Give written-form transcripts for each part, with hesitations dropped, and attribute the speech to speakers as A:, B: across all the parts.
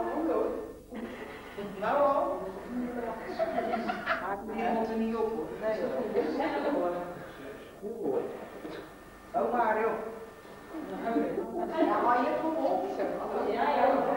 A: Nou al? Maak die mond er niet op hoor. Nee hoor. Oh Mario. Ja, maar je komt op. Ja.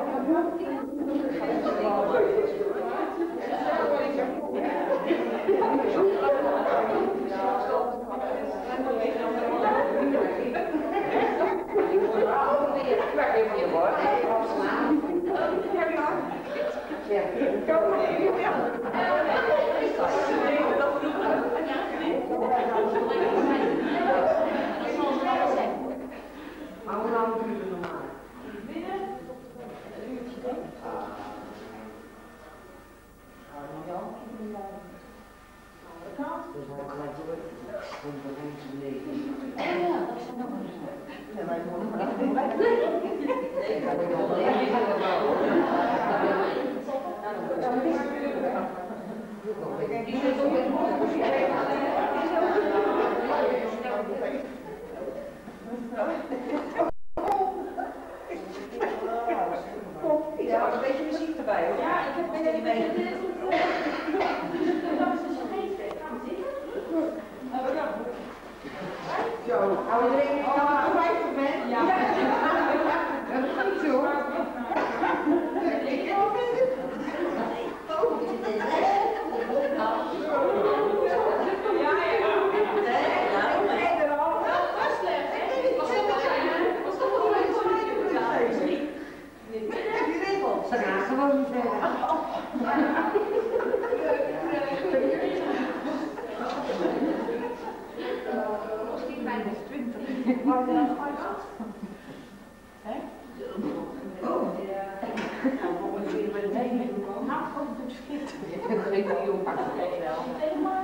A: Maar hoe lang duurt het normaal? Binnen? Een uurtje denk ik. Ja. Dus hij gelijk door. Komt er eens een leven. Ja, dat is nog eens. Nee, maar ik moet nog niet. Nee, dat moet nog ja, er was een beetje muziek erbij hoor. Ja, ik heb niet mee. Zo, hou je er één al 50 bent? Ja. Dat gaat zo. Ze gaan gewoon niet verder. Misschien bij de 20. Wat er dan uit? Hè? Oh. Nou, volgens mij weer een hele nacht van het schiet. Ik heb geen idee op haar wel.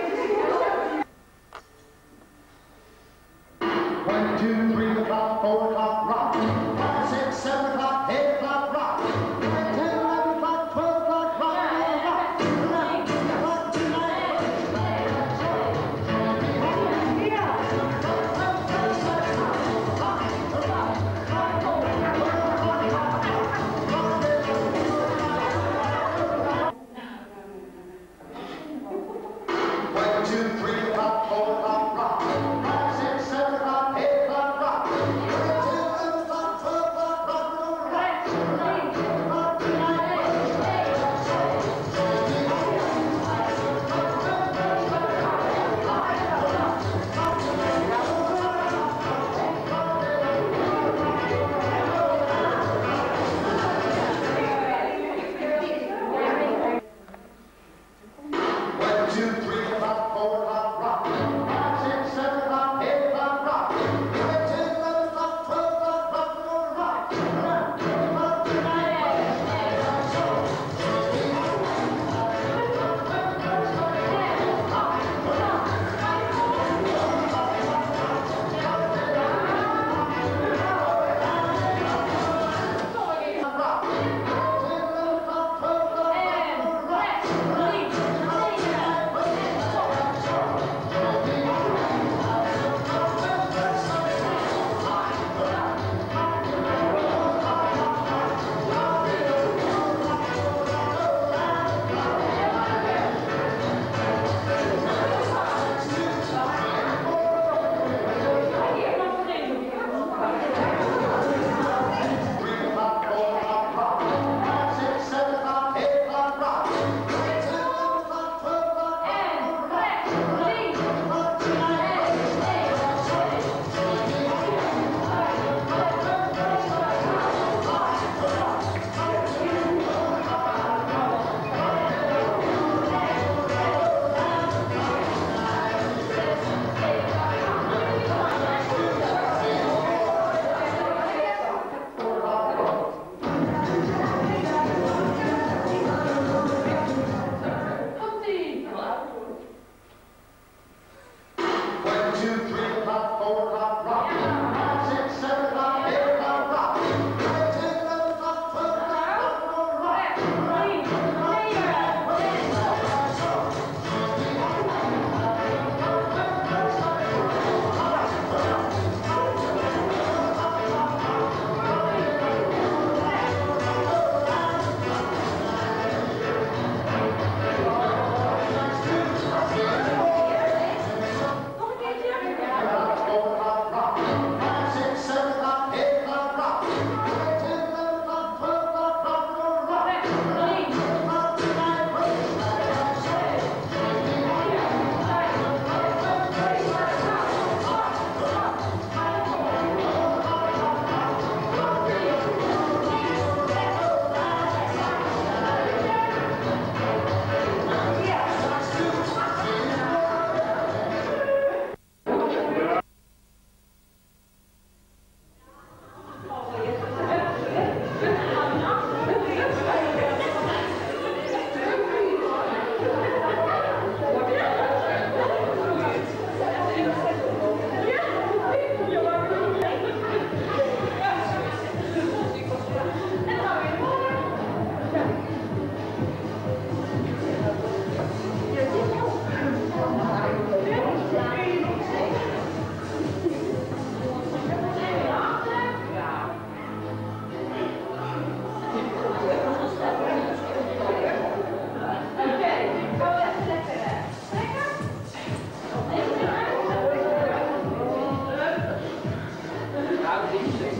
B: Two, 3 o'clock, 4 o'clock.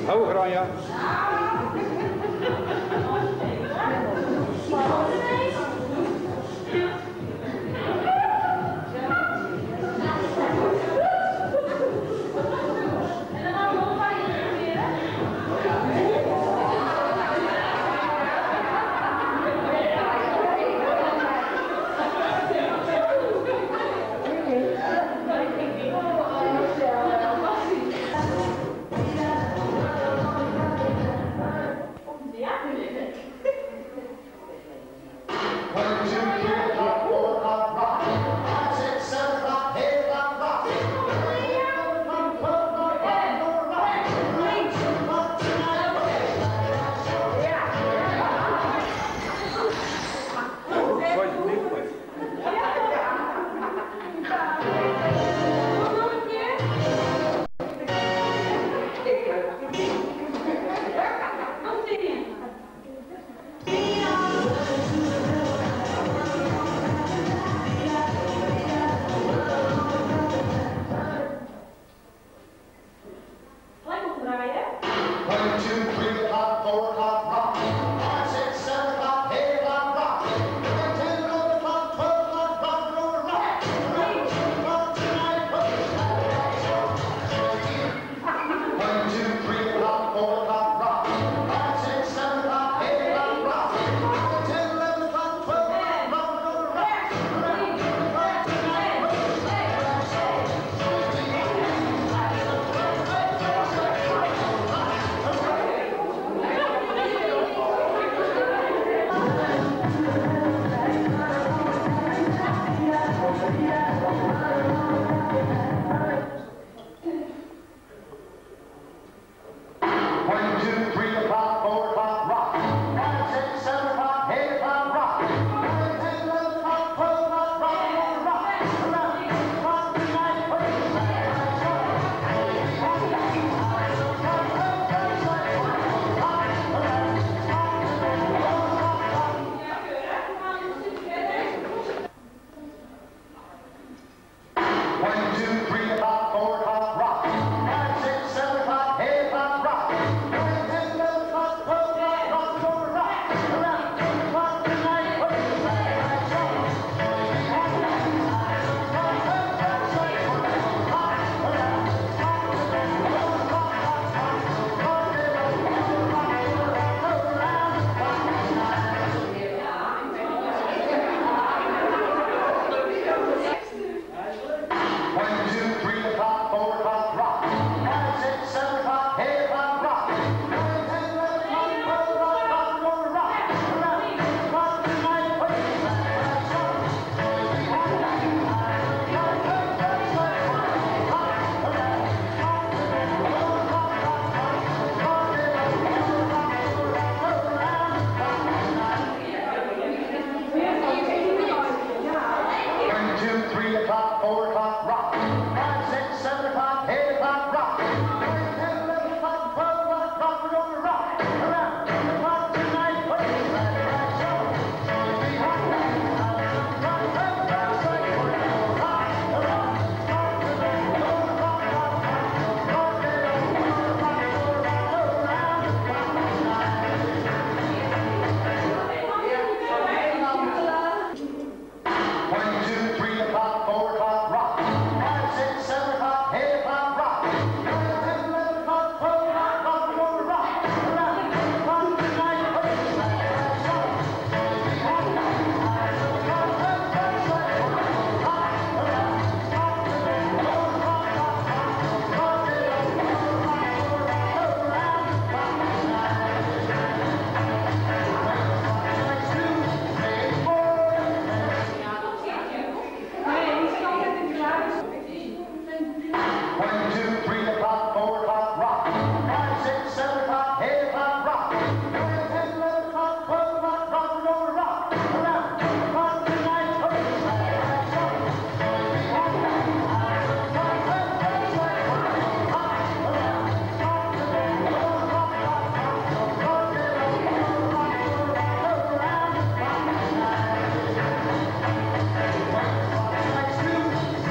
B: Hoger Anja.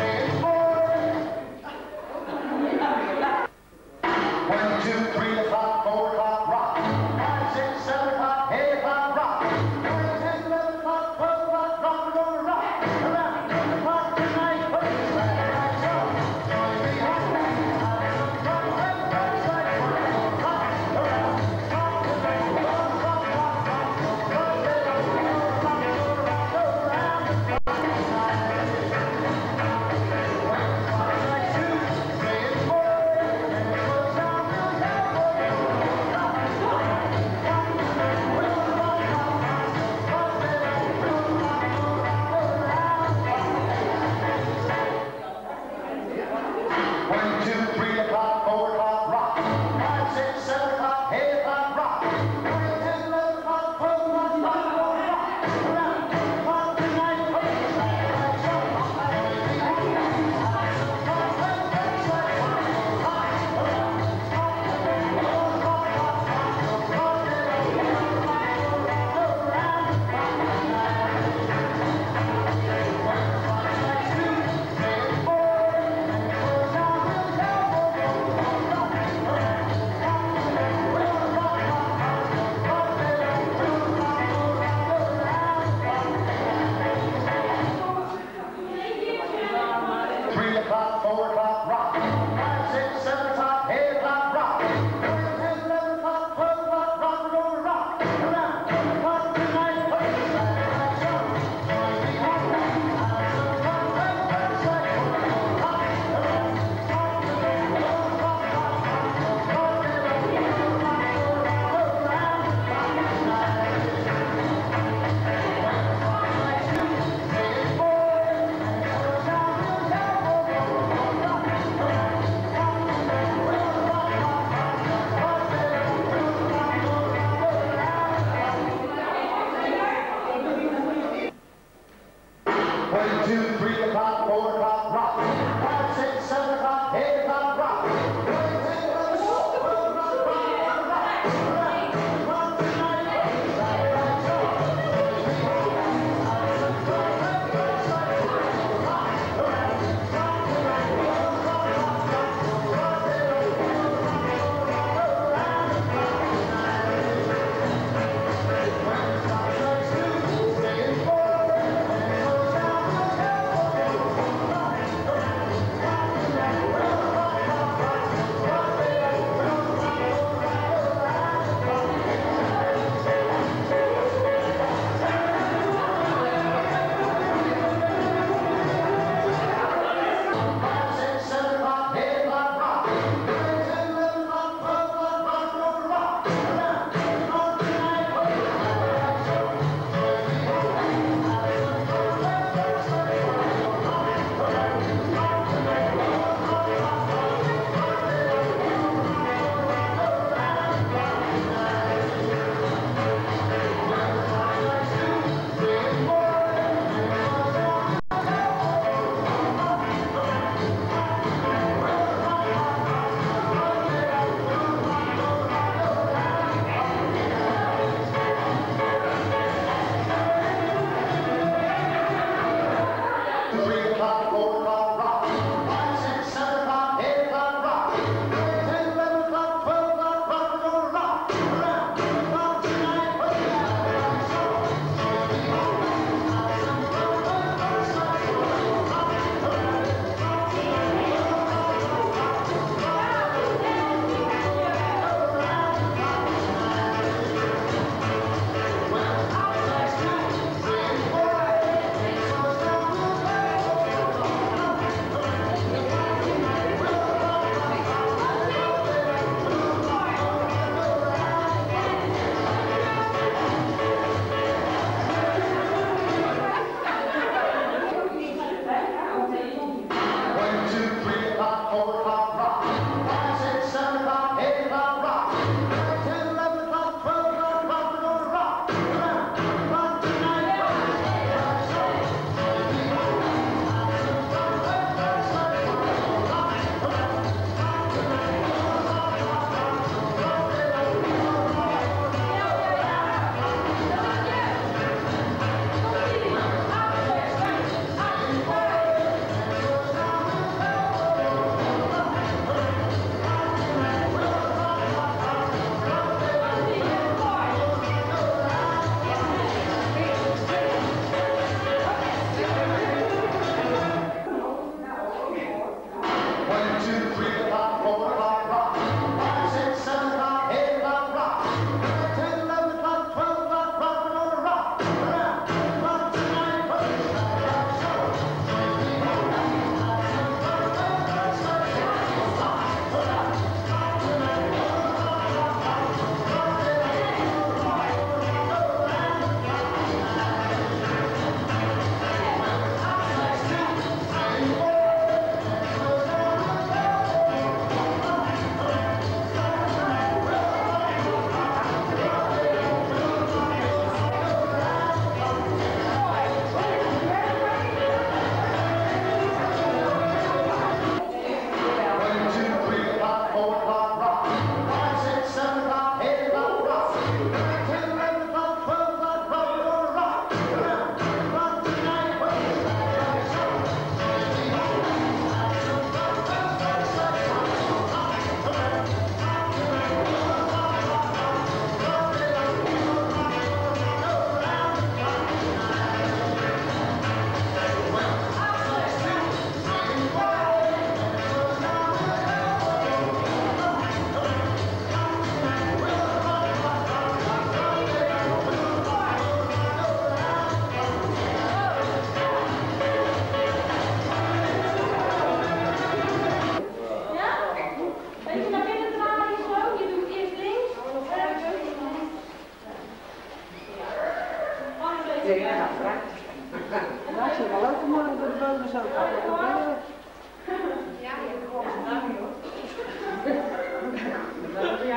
C: One, two, 3 o'clock.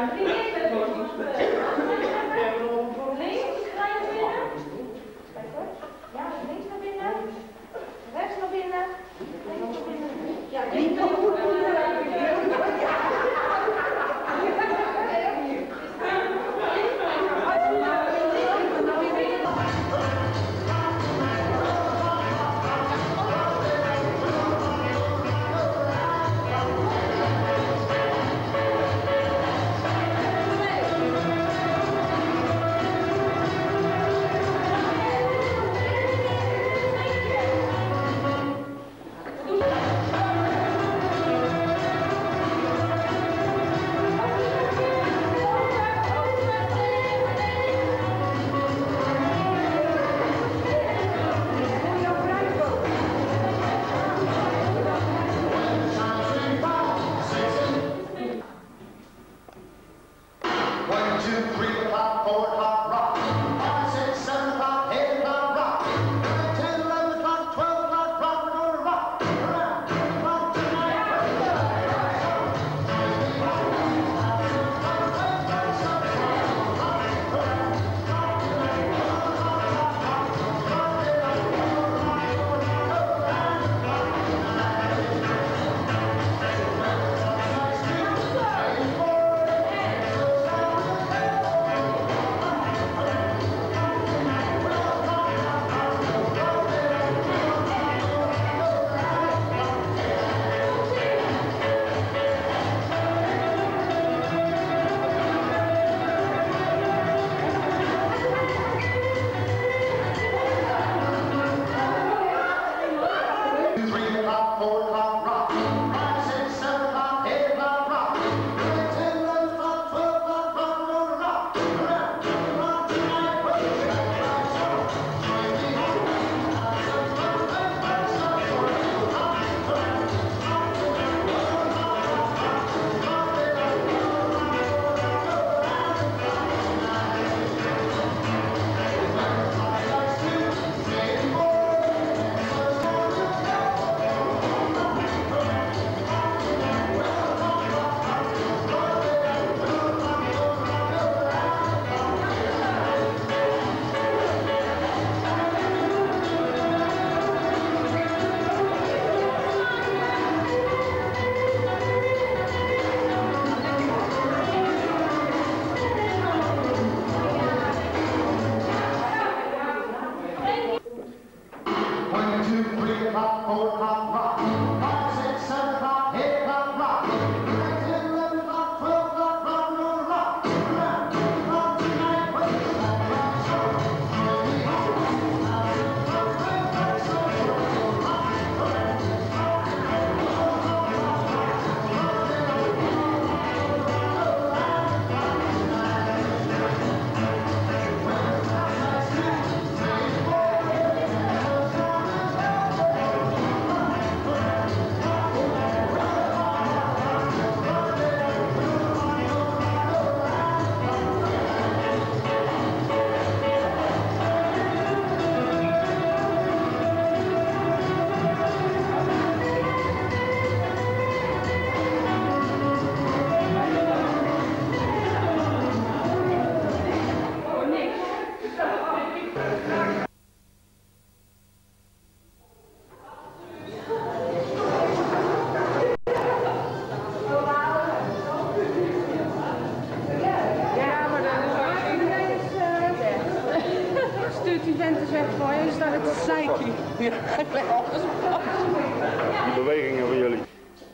B: Die bewegingen van jullie.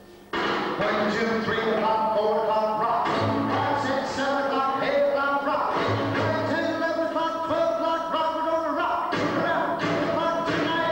C: 1, 2, 3 o'clock, 4 o'clock, rock. 5, 6, 7 o'clock, 8 o'clock, rock. 9, 10, 11 o'clock, 12 o'clock, rock. We're gonna rock around 2 o'clock tonight.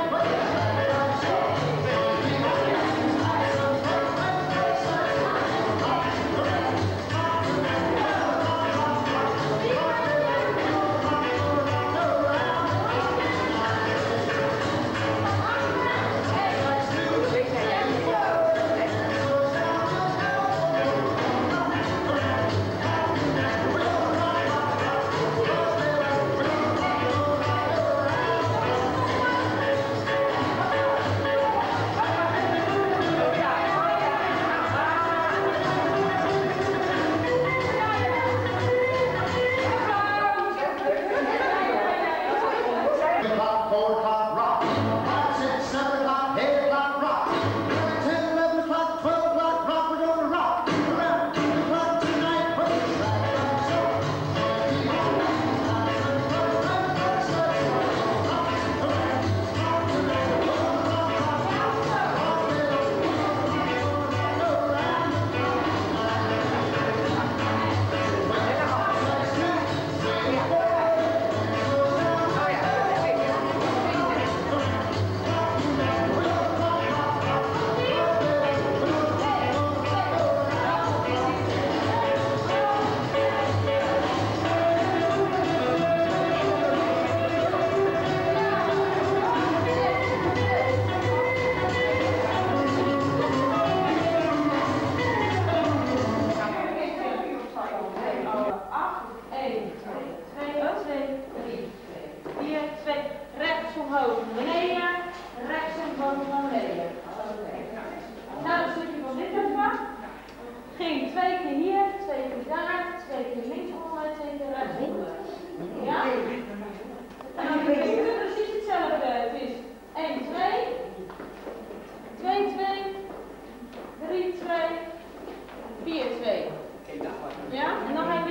A: keer hier, 2 keer daar, 2 keer links onder, 2 keer rechts onder. Ja? En dan is het precies hetzelfde. Het is 1, 2, 2, 2, 3, 2, 4, 2. Ja? En dan heb je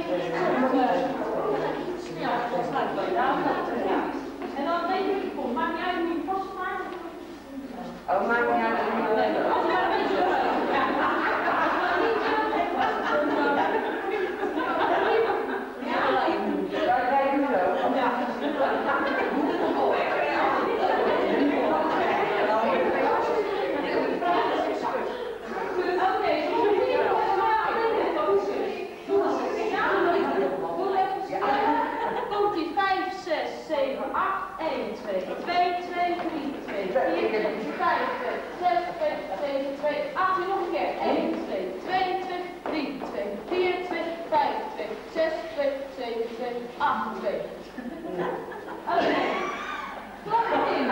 A: iets snel. En dan weet je, kom, maakt niet uit hoe je vastmaakt.
D: Oh, maakt niet uit.
A: Als je maar een beetje ja. Komt die 5, 6, 7, 8, 1, 2, 2, 2, 3, 2, 4, 5, 6, 7, 2, 8, nog een keer. 1, 2, 2, 2, 3, 2, 4, 2, 5, 2, 6, 2, 7, 2, 8, 2. Oké. Klap in.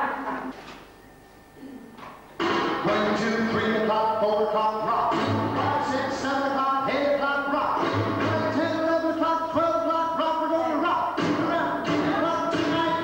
C: 1, 2, 3 o'clock, 4 o'clock, rock. 5, 6, 7 o'clock, 8 o'clock, rock. 9, 10, 11 o'clock, 12 o'clock, rock. We're gonna rock around the clock tonight.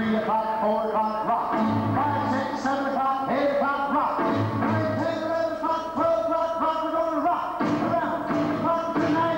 C: 3 o'clock, 4 o'clock, rock. 5, 6, 7 o'clock, 8 o'clock, rock. 9, 10, 11 o'clock, 12 o'clock, rock. We're gonna rock around the clock tonight.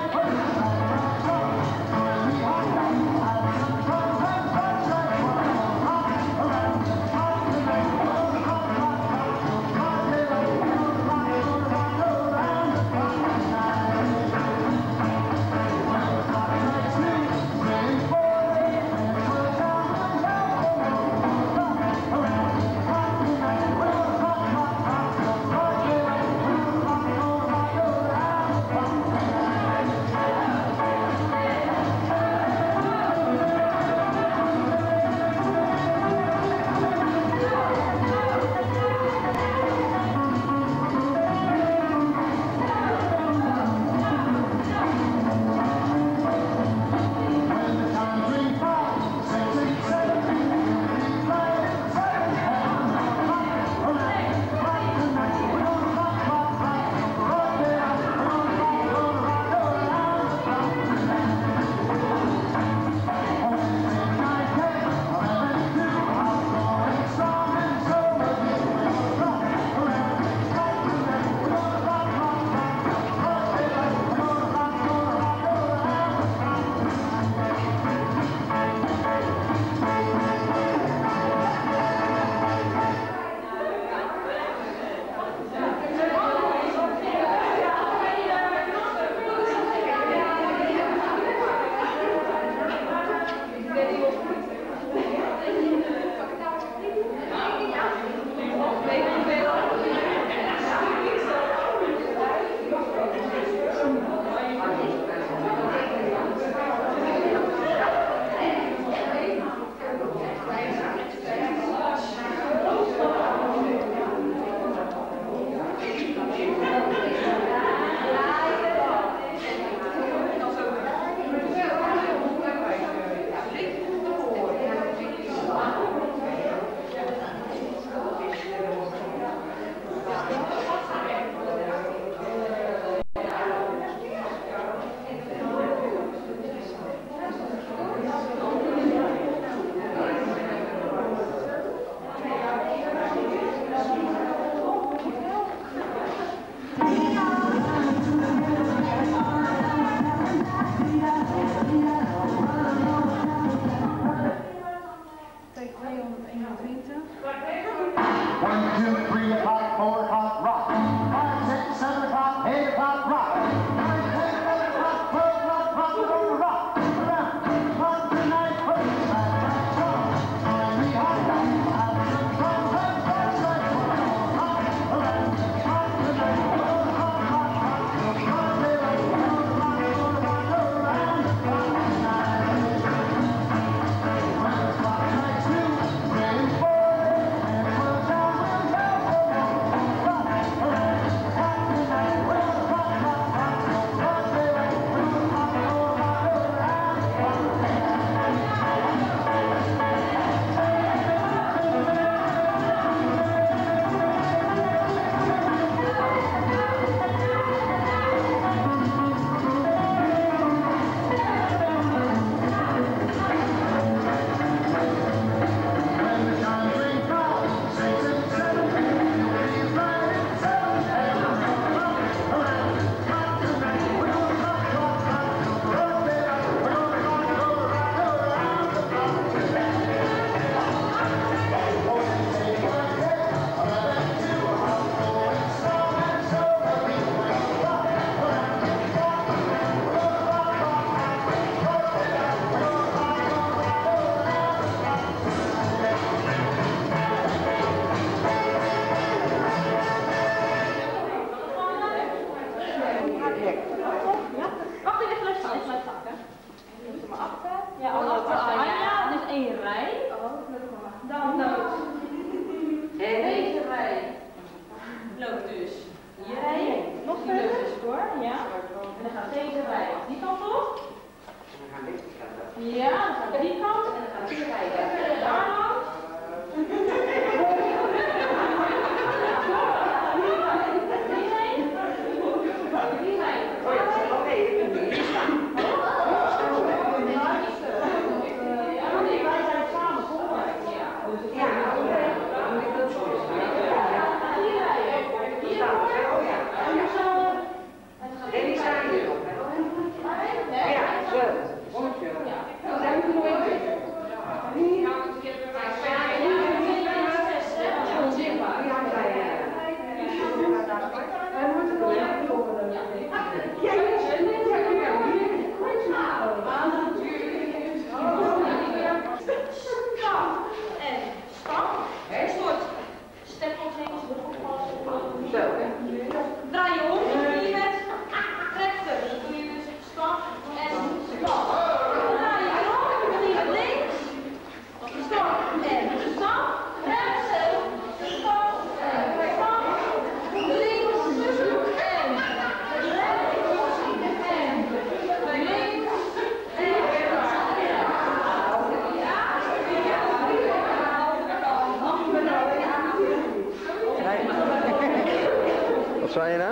E: je nou?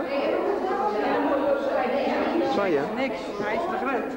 E: Zwaai je?
A: Niks, hij is te groot.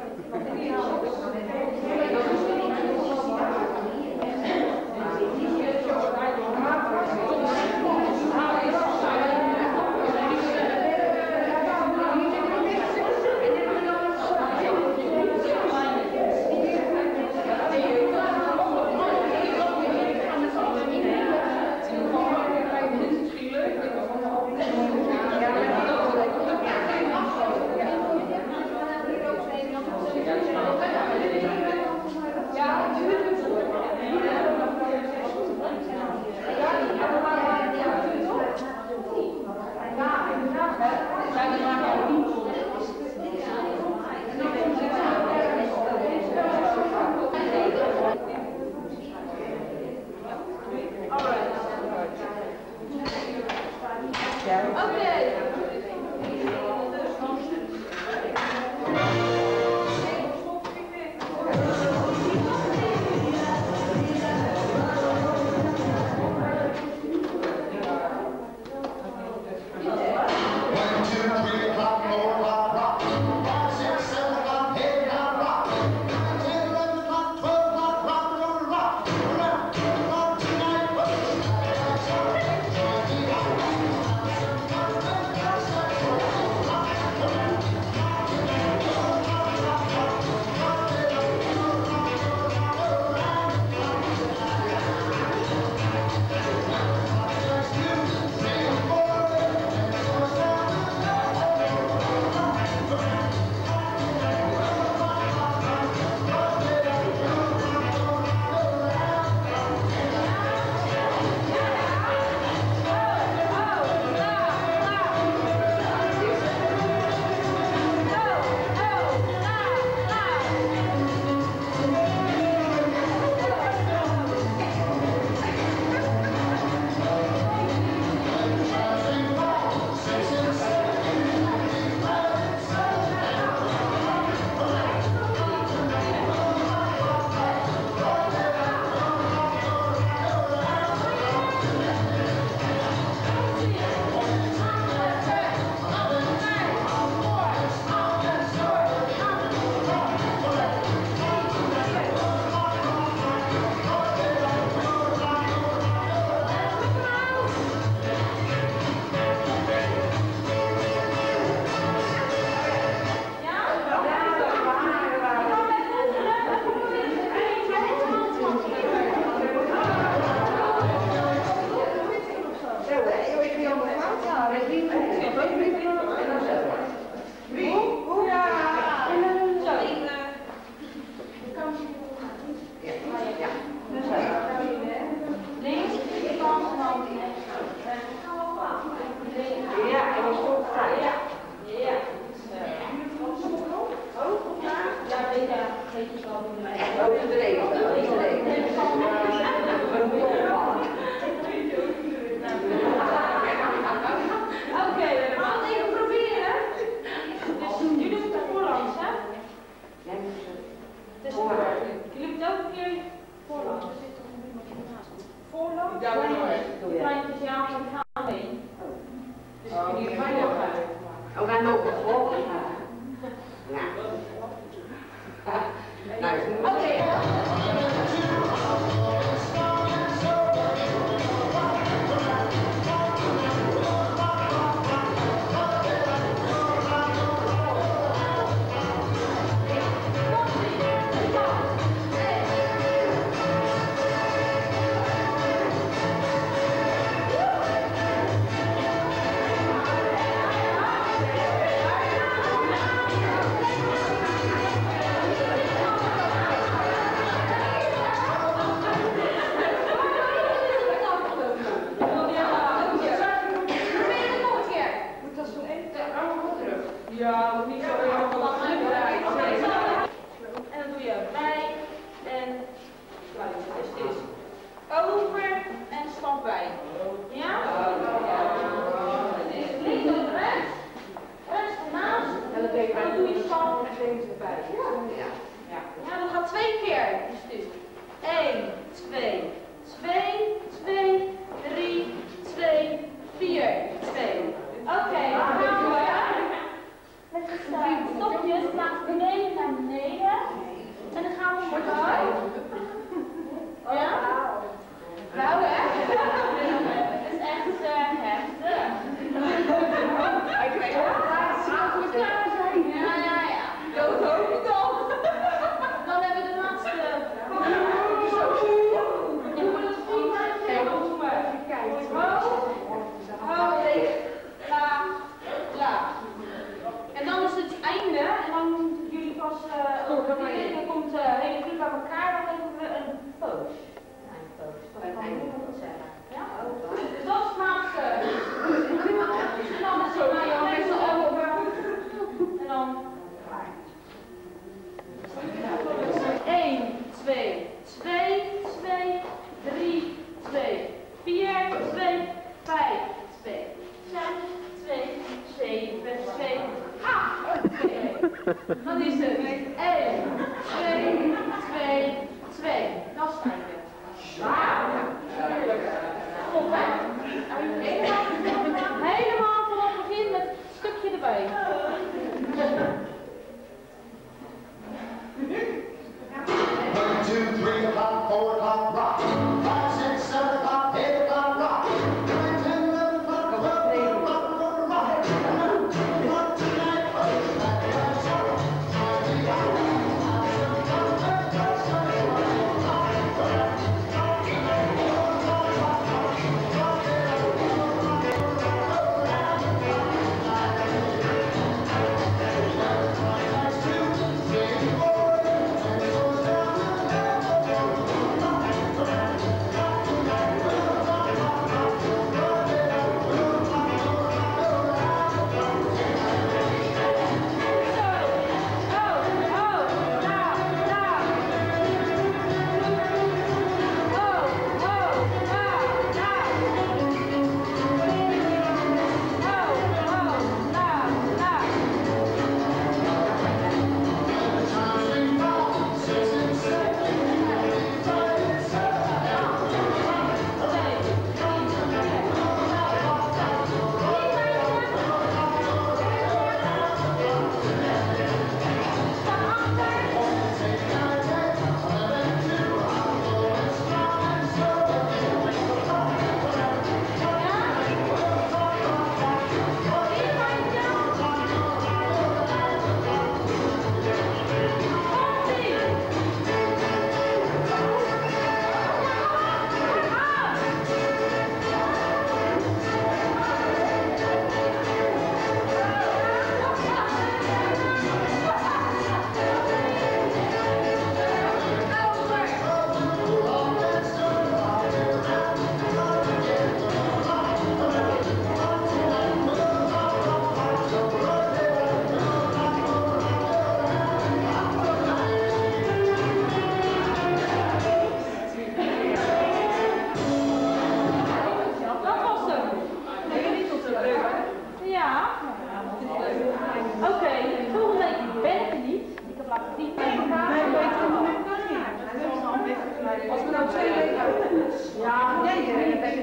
F: Ja.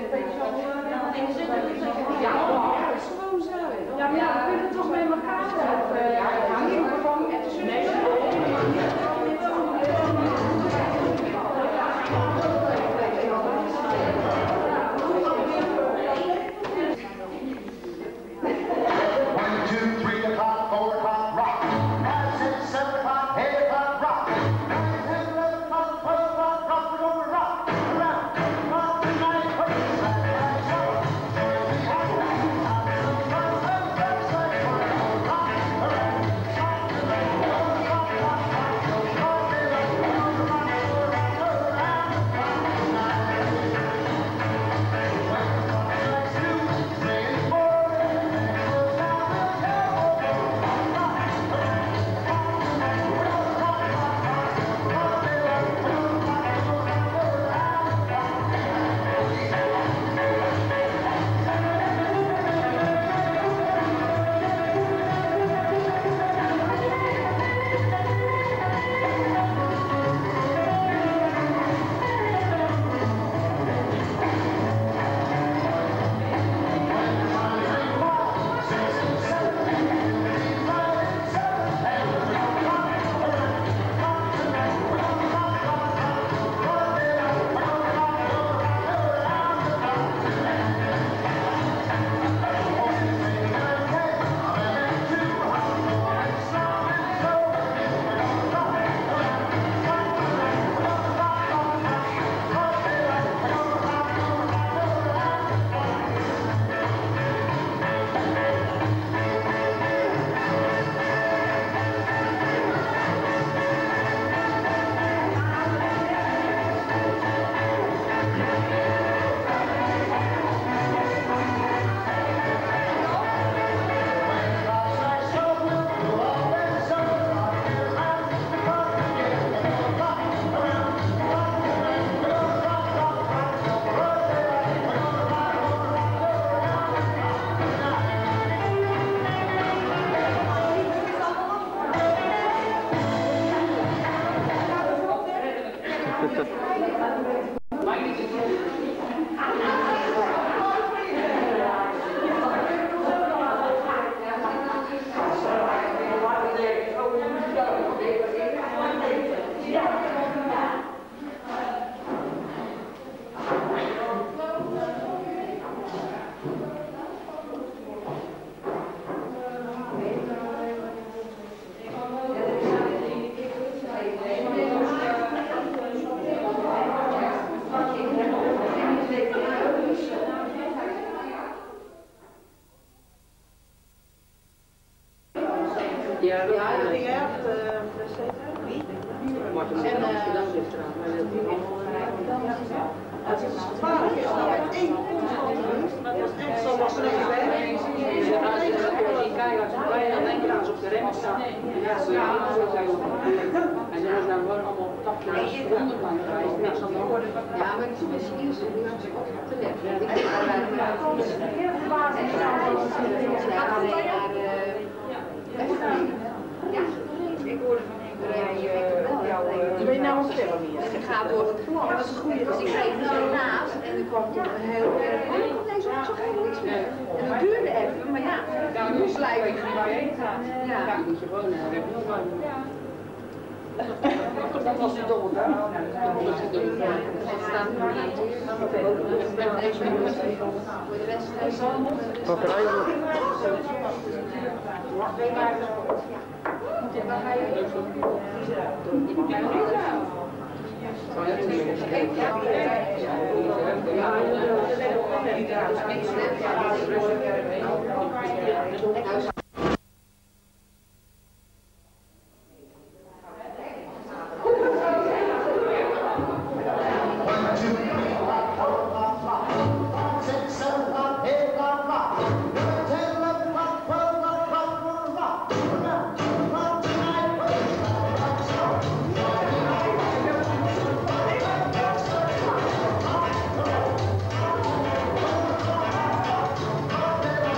A: Ja, maar we kunnen toch met elkaar
D: Ja, dat ging echt. Wordt hem in Amsterdam is er aan, maar dat is
A: het is gevaarlijk, is nou met één constant, maar dat is echt zo was er even weg.
D: die keihard voorbij en dan denk je dat ze op de rem staan. Ja, zo ja, zo zijn we. En dan is dan gewoon allemaal op tap naar de onderkant rijden. Ja, maar het is misschien zo op te leggen. Ik denk dat wij ja, ik hoorde van
A: ben je nou een film hier?
E: En ik ga door het glas. Dat is een goede. Dus ik reed er zo naast en ik kwam toch heel erg. Nee, zo ging niks meer. En dat duurde even, maar ja, je moest blijven. Ja.
D: Ja, moet je gewoon naar de dat was de dobbel daar. Dat was de dobbel daar.
E: Dat staat er niet in. Voor de rest
B: Wat rijden we?
C: Rock.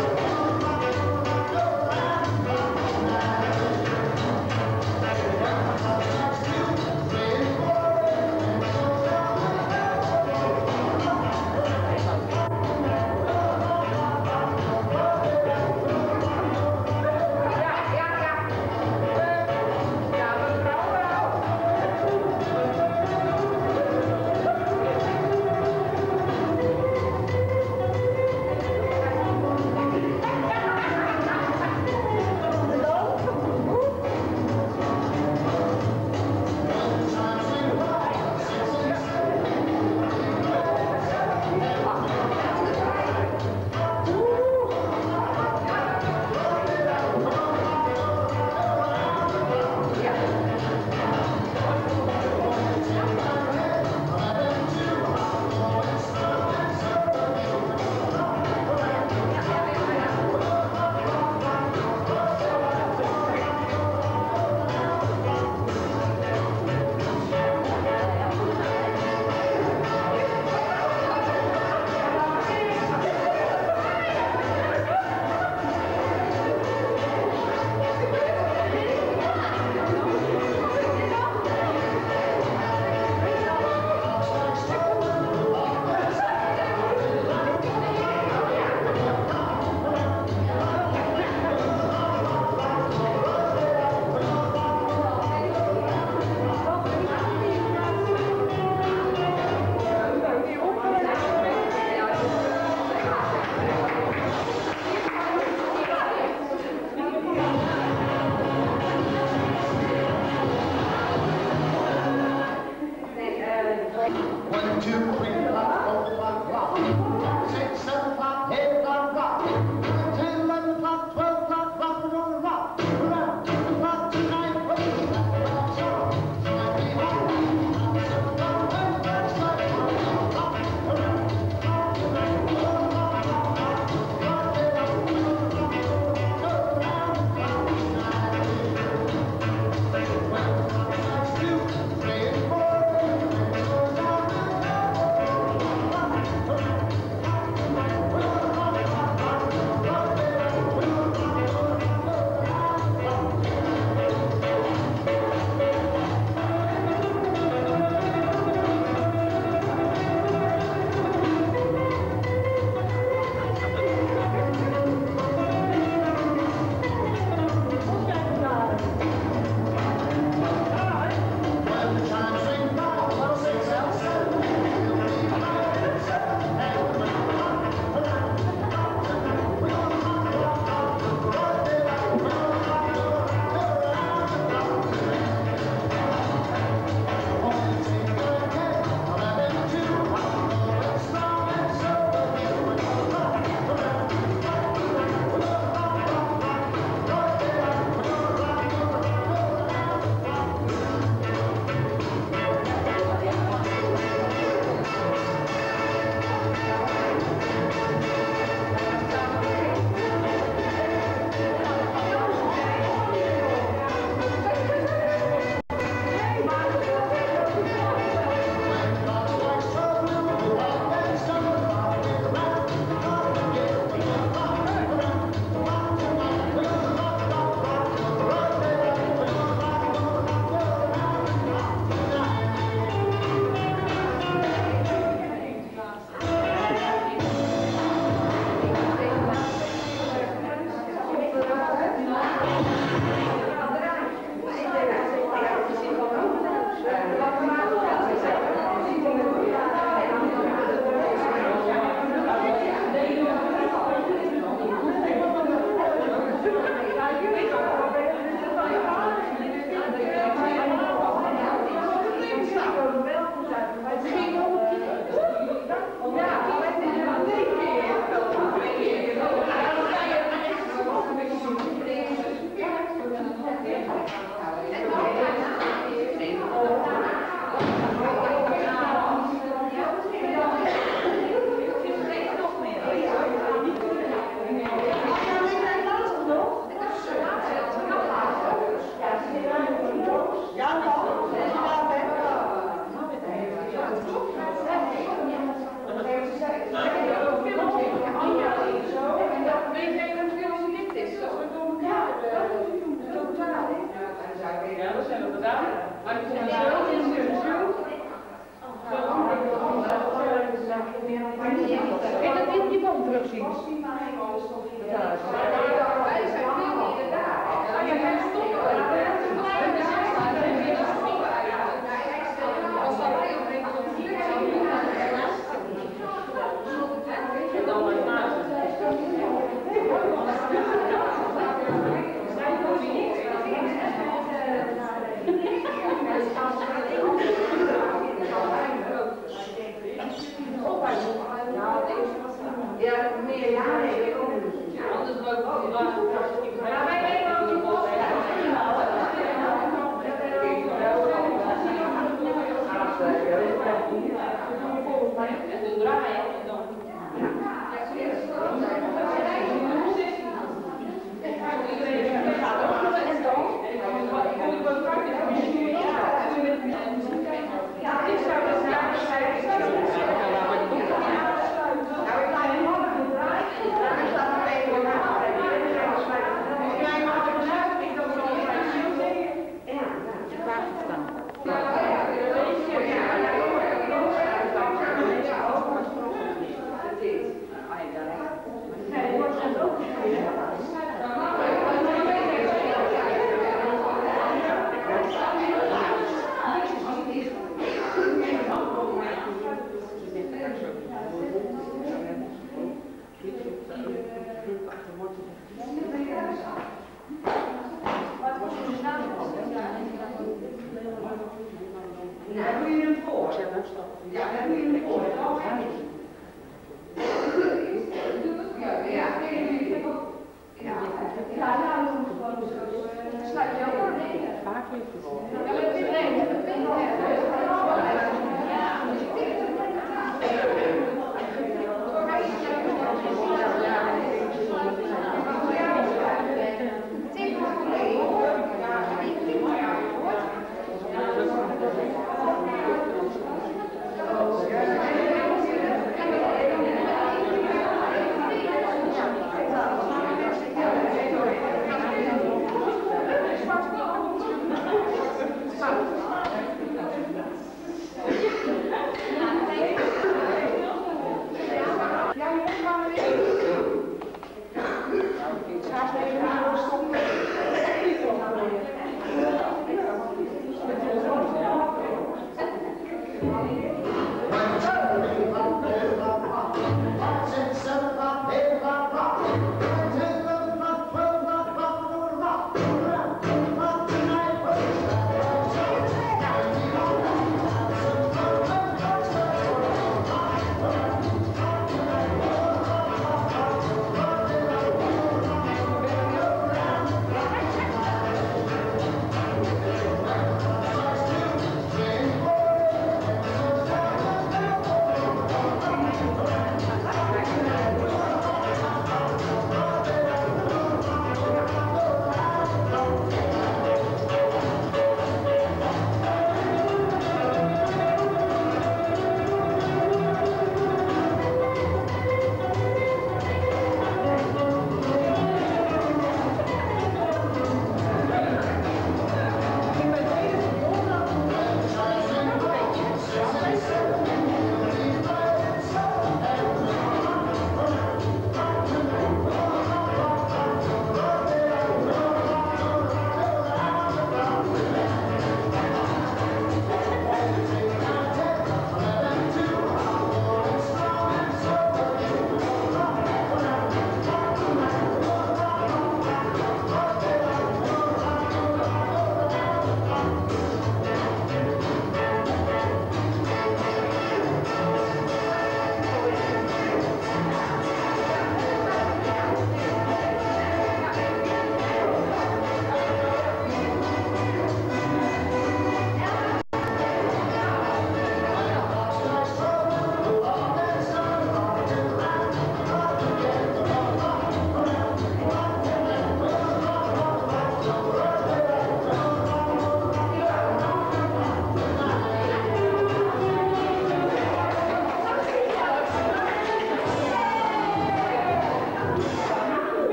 C: Tonight,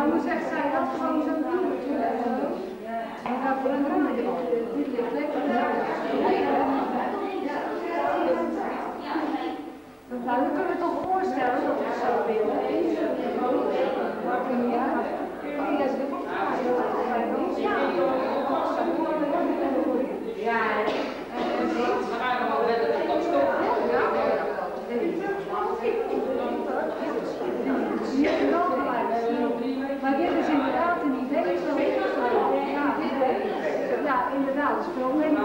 A: dan zegt zij dat gewoon zo doen. Dan gaat voor een rond dit ligt lekker. Nou, dan kunnen we toch voorstellen dat het zo willen. Ja. Maar dit is inderdaad een idee. Ja, inderdaad, het is veel minder.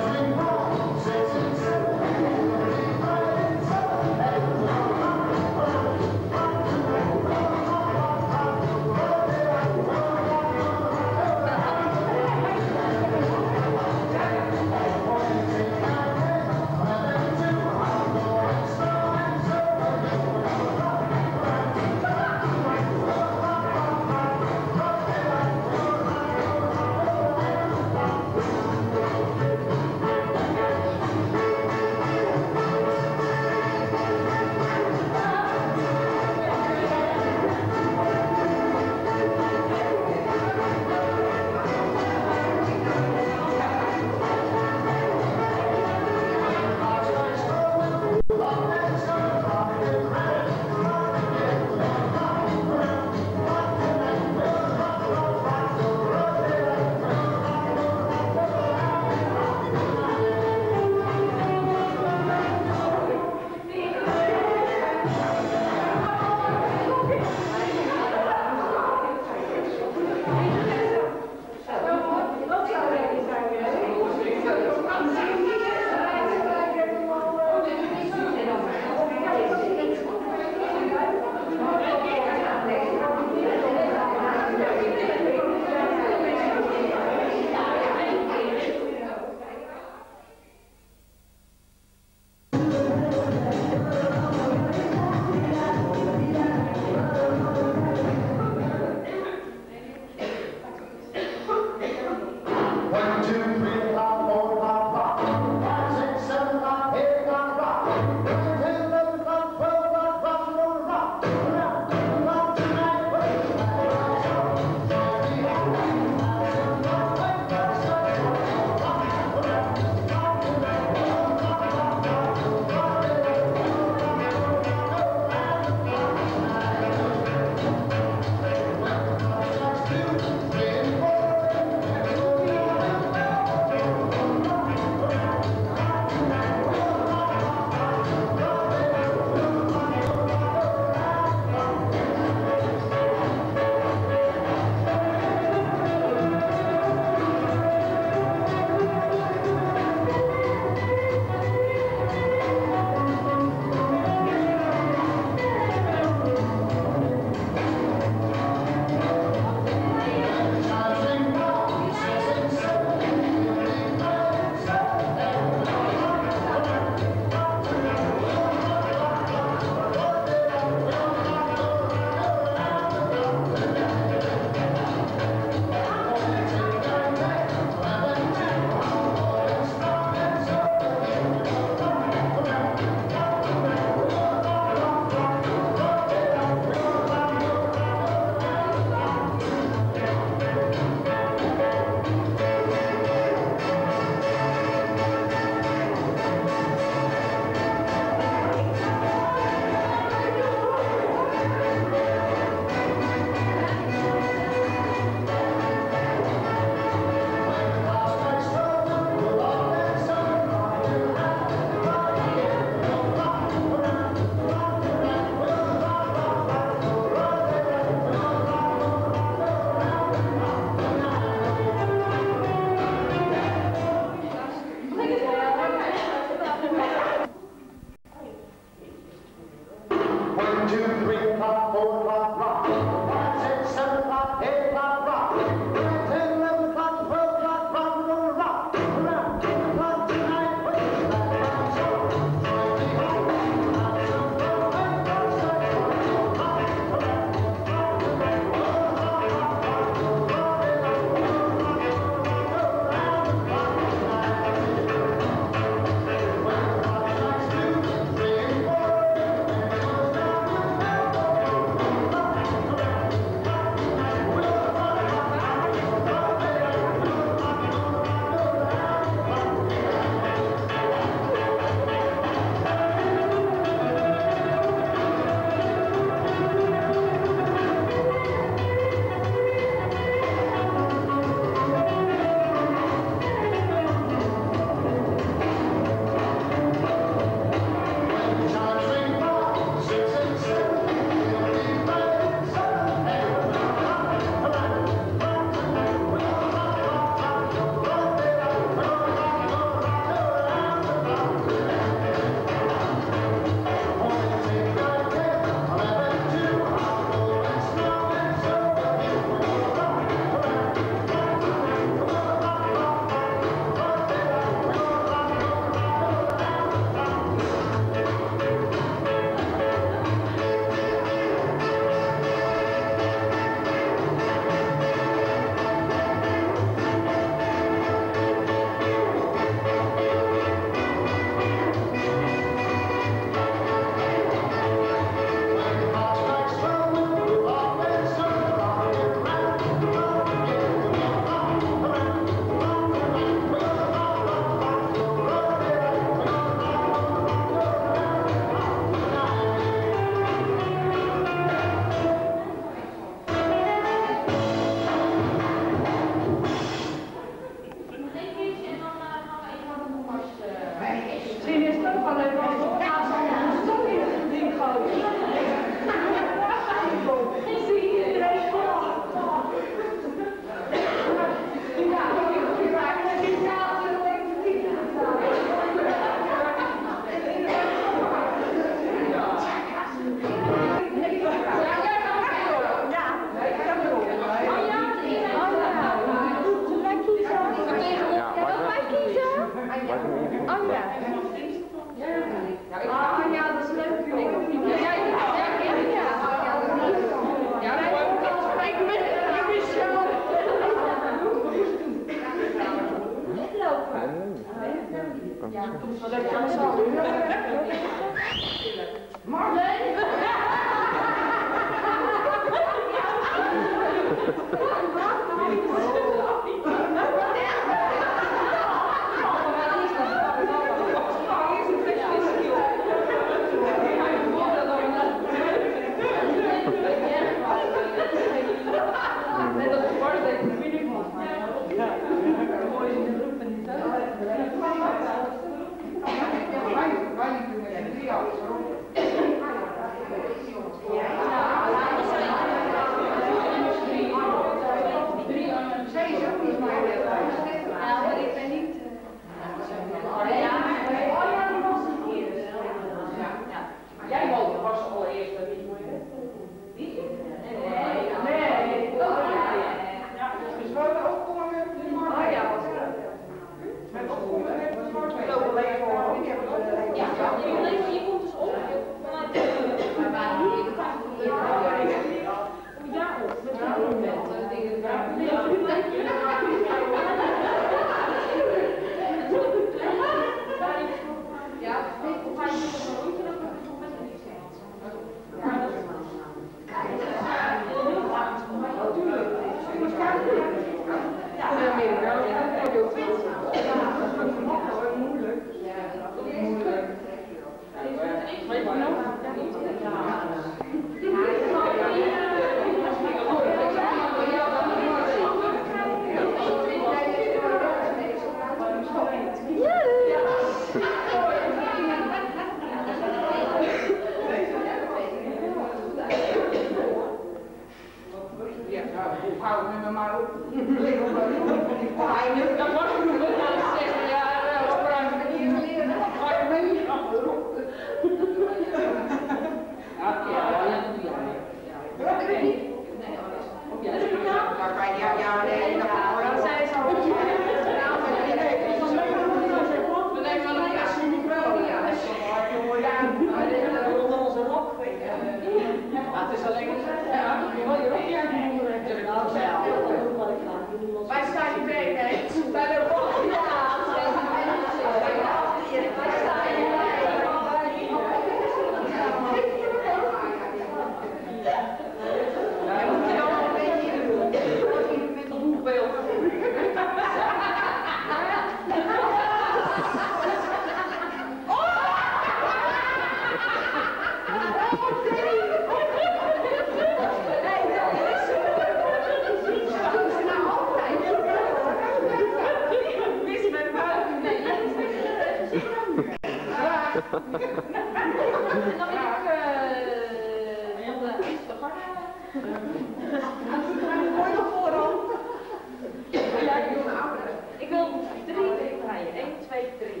D: Ik wil 3 draaien. 1, 2, 3.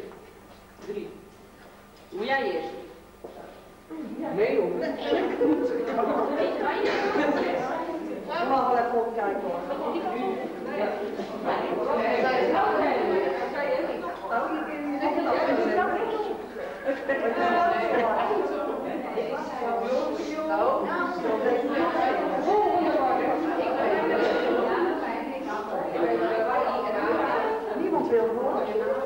D: 3. Doe jij eerst? Nee hoor.
E: We mogen wel even opkijken hoor. Niemand wil horen.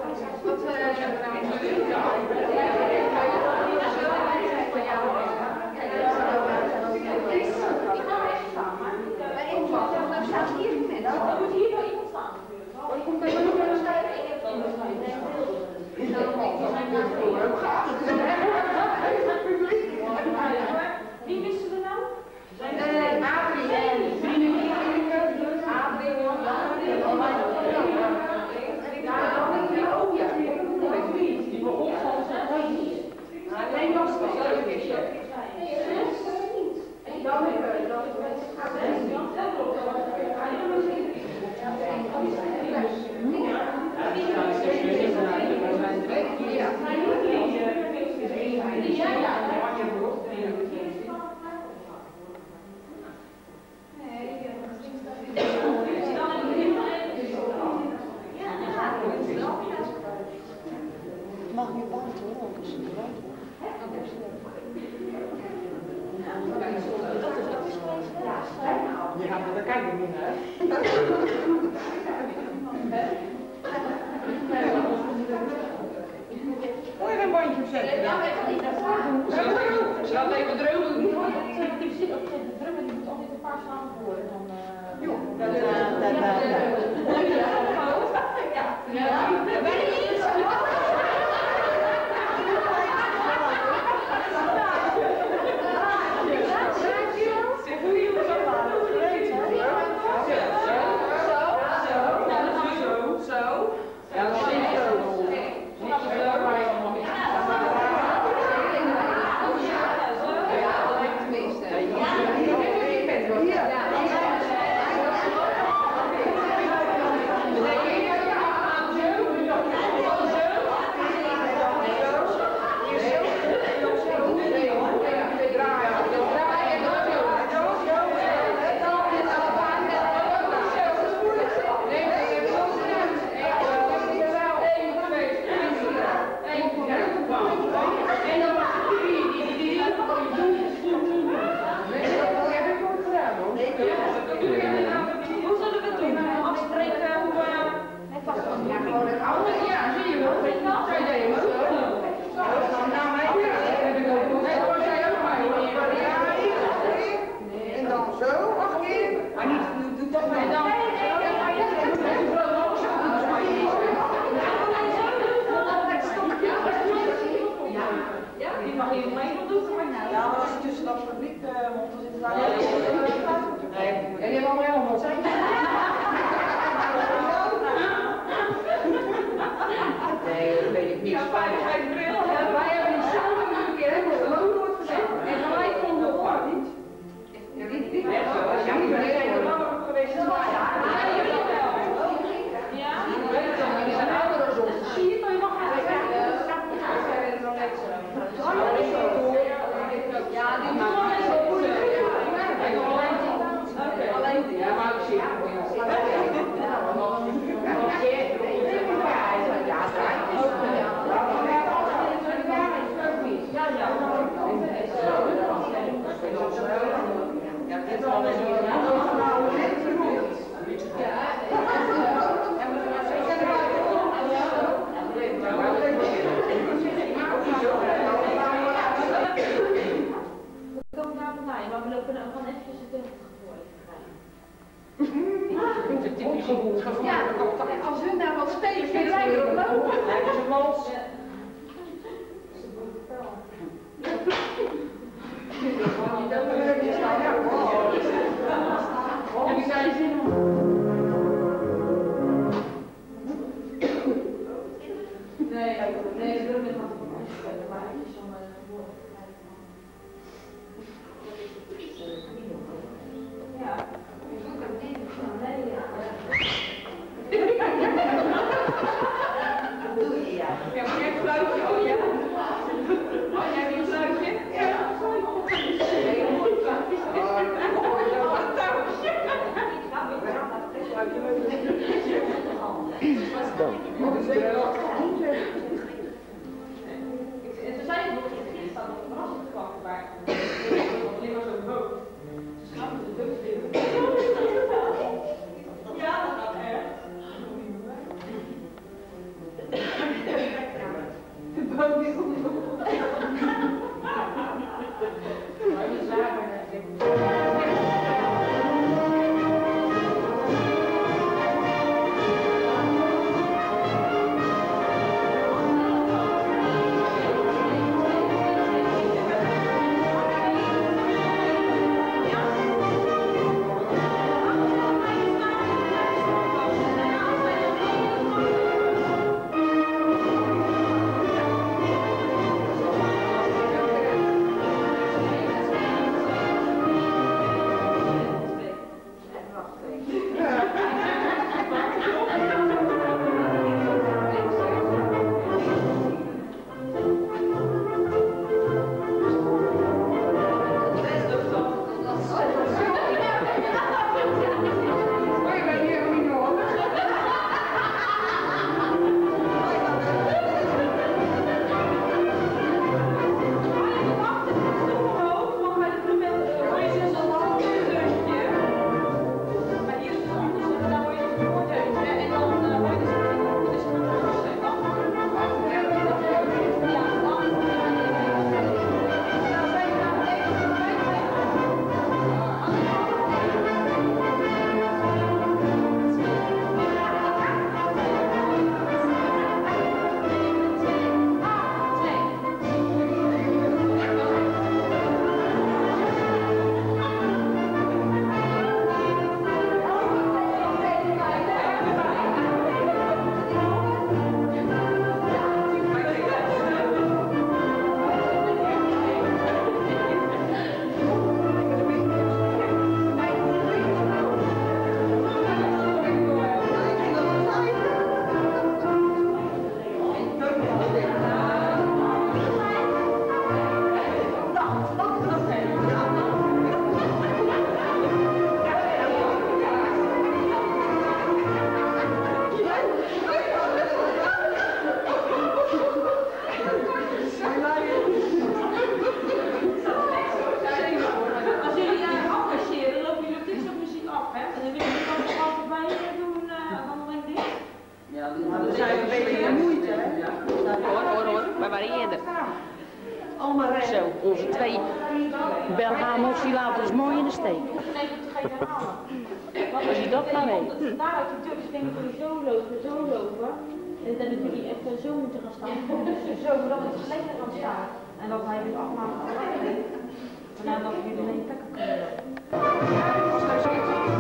A: Wie wisten we nou?
E: Mag je buiten hoor, ook als je
D: Je gaat naar de kijken binnen, hè? Moet je een bandje zetten? Ze laat even dreunen doen.
A: Die zit op de drummer, die moet altijd een paar staan voor. Maar we lopen dan gewoon even de
E: Ja, als hun daar wat spelen, kun je lekker op lopen.
D: Lijken ze mals. En wie zijn zin om? Nee, ze willen met wat maar het is om ja. Ja, maar jij hebt een fluitje, oh ja? Oh, jij hebt een fluitje? Ja. Ze zijn nog in het gids staan op een verrassing gekomen, maar alleen maar zo'n boot. Ze gaan met de bus in. Ja, dat gaat erg. De boot is om de boot. Maar we zagen
F: Zo, onze twee Belhamels die laten ons mooi in de steek. Als je dat maar weet.
A: Daaruit de deur denk ik jullie zo lopen. En dan moeten jullie echt zo moeten gaan staan. Dus zo, zodat het slecht kan staan. En dat hij dus afmaakt. Waarna dat jullie alleen plekken kunnen lopen.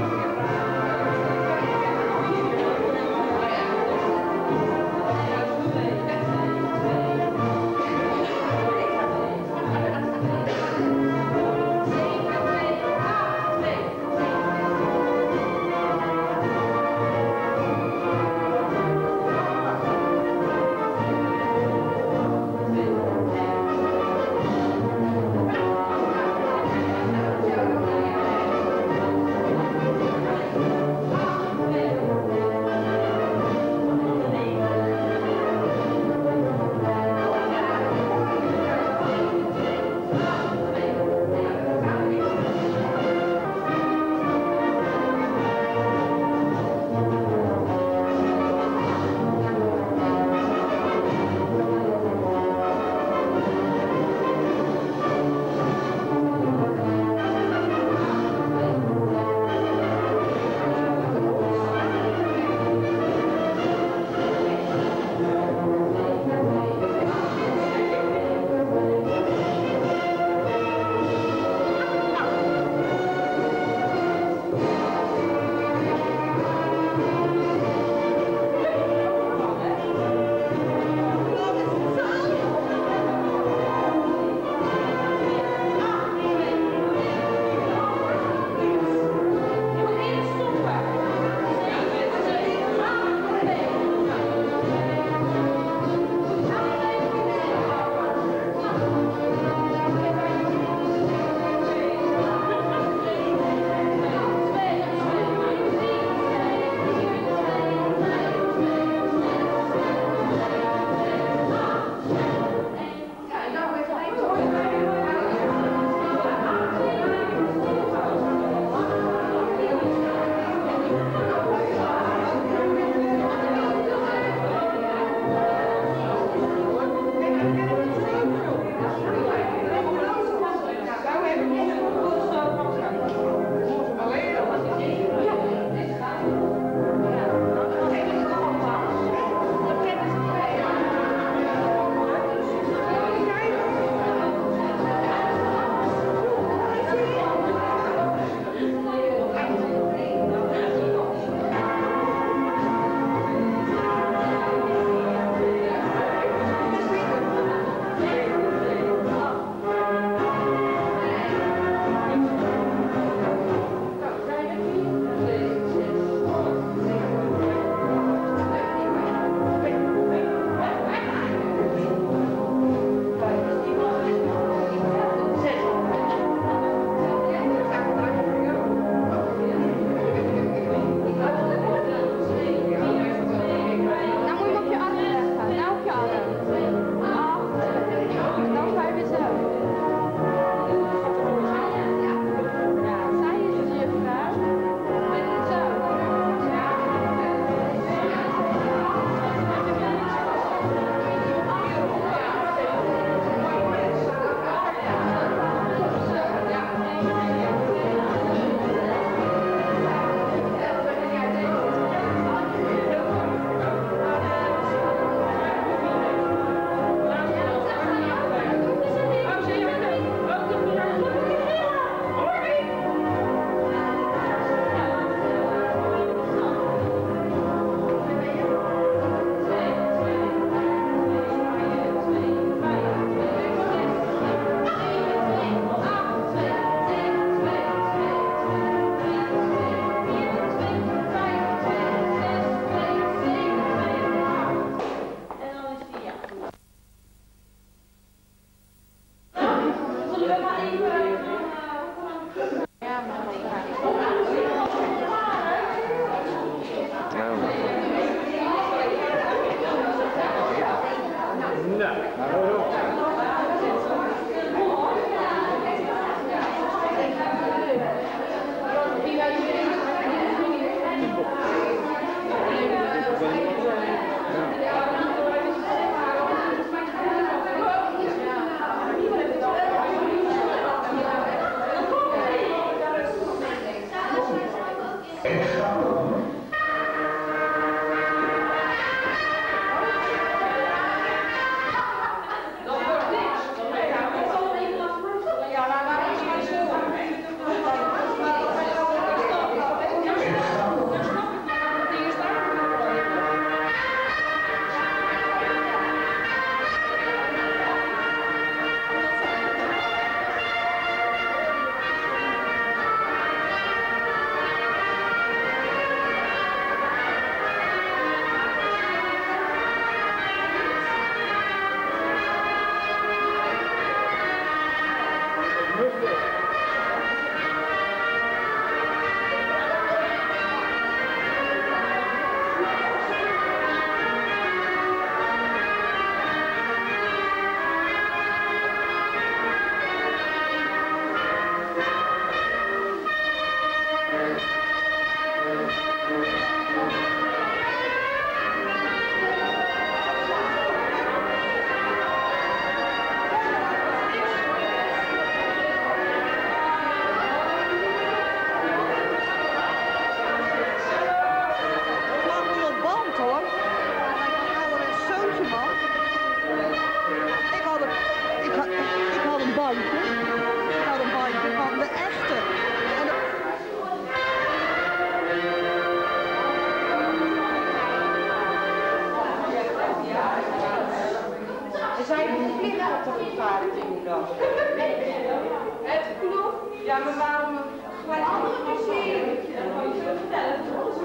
E: tot de vervaardiging dan. Het klopt. Ja, maar waarom een andere museum? Dat kan je zo vertellen.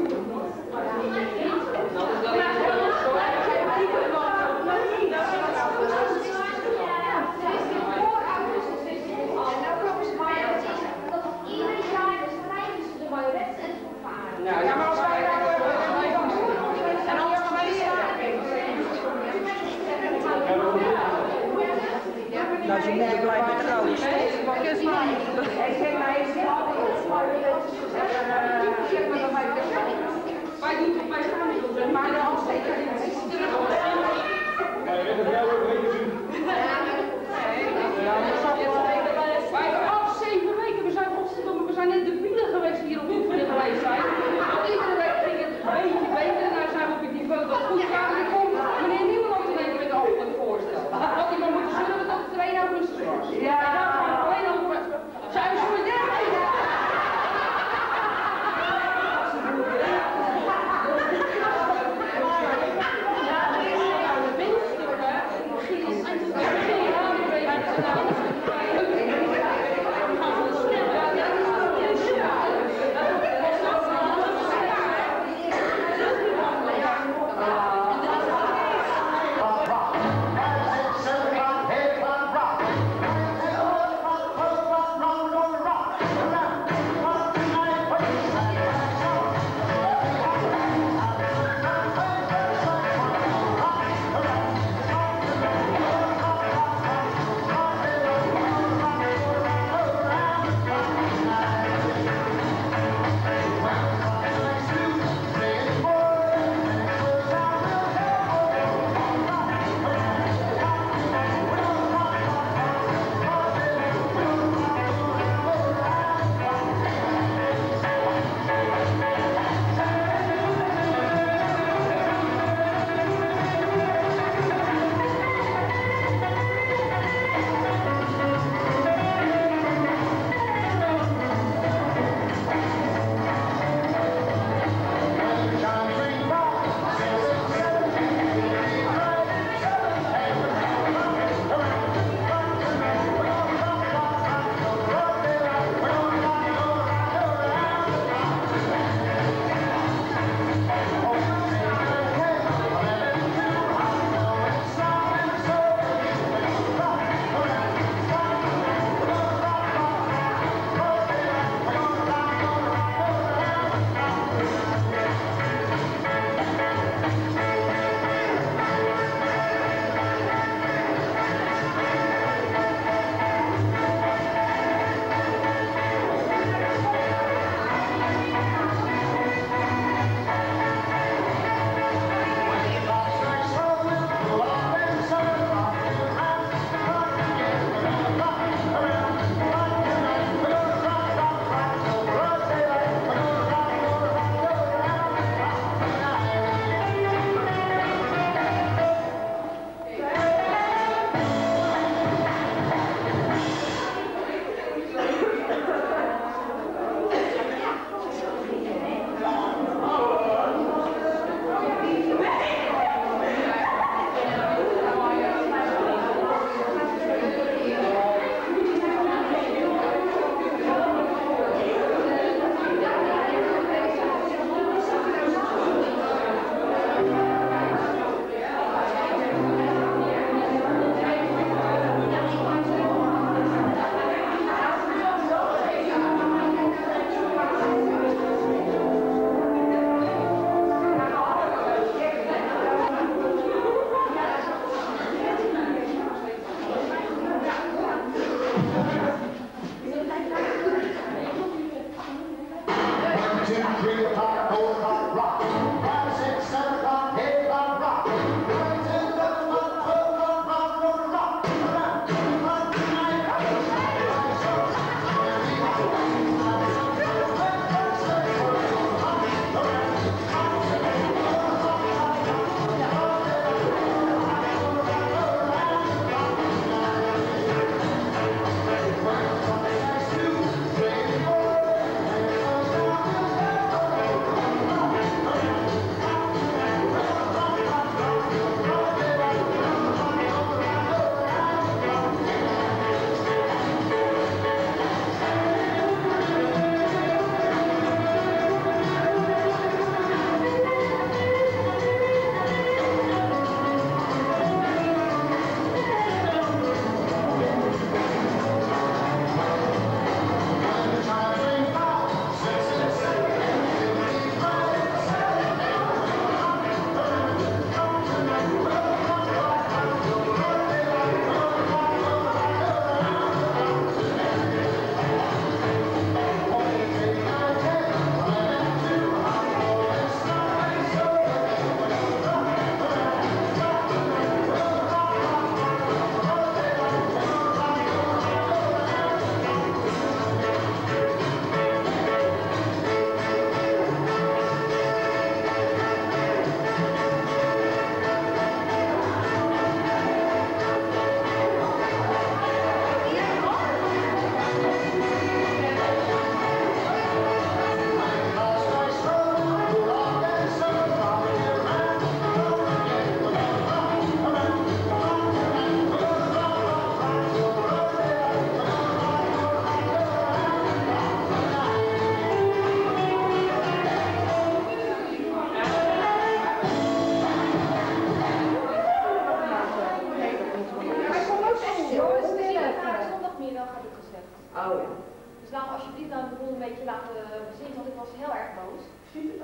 E: Ja, maar als wij nou en anders gaan wij nou, ze moeten blijven met trouwens. Wij gaan niet doen, maar de afsteker wij al 7 weken, we zijn net de wielen geweest hier op Oefenen geweest zijn. Iedere week ging het een beetje beter en daar zijn we op het niveau dat goed gaat. En dan komt meneer Nieuwland in één keer met een antwoord voorstel. Wat hij maar moeten zullen we dat het 2 augustus was. Ja, en dan gaan we alleen over. Zijn we solidair?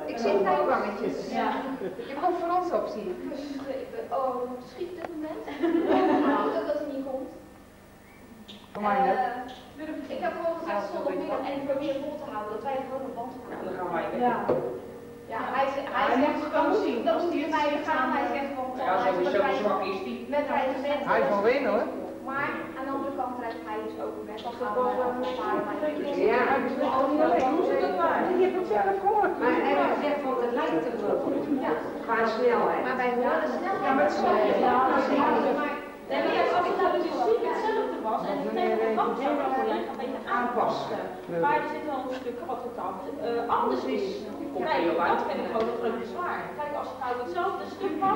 A: Ik zit naar je wangetjes.
E: Ja.
A: Je komt voor ons opzien.
G: Oh, schiet op dit moment. Ik dat hij niet komt.
A: Voor mij net.
G: Ik heb gewoon gezegd zondagmiddag en ik probeer vol te houden, dat wij gewoon een band gaan.
D: Dan gaan wij weg.
E: Ja.
G: Ja, hij zegt, dan moet hij mij gaan. Hij zegt gewoon,
D: Ja, sowieso zwak is die.
G: met dreigement.
H: Hij is van winnen hoor.
G: Maar aan de andere kant dreigt hij dus ook met. Als we
A: Ja, ik weet ook niet alleen. Hoe ze dat waren. Je hebt het zelf gehoord. Maar hij heeft gezegd van het lijkt te worden. Ja. Qua snelheid. Maar wij horen snel. Ja, maar het is
E: Nee, maar ja, als het nou dus fysiek hetzelfde was en het tegen de kant zou een beetje aanpassen. Maar er zitten wel een stukken wat totaal anders is. Kijk, dat vind ik gewoon een groot bezwaar. Kijk, als het nou hetzelfde stuk was,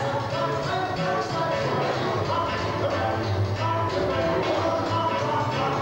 C: Rock,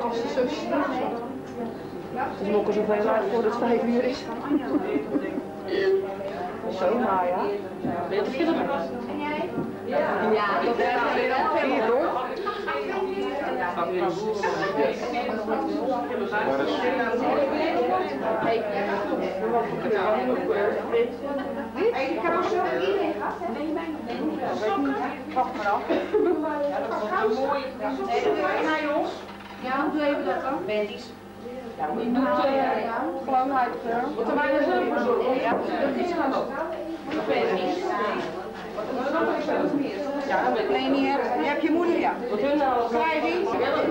A: Als ze zo snel zijn.
F: Ze mokken zoveel uit voordat het 5 uur is. Zo, nou ja. Ben je te filmen?
G: En jij?
A: Ja, dat is alleen al
F: Hier toch?
A: Ik heb er zo iedereen gehad, hè? Nee, mij nog niet. Wacht maar af. Ja, dat is wel mooi. Nee, jongens.
G: Ja, hoe doe je dat dan?
A: Bendies.
E: Die doet gewoonheid.
A: Wat er bijna zo voor. Ja, dat is dan ook. Bendies. Ja, dat weet ik niet. Je hebt je moeder, ja.
E: Wat hun nou?
A: Krijging.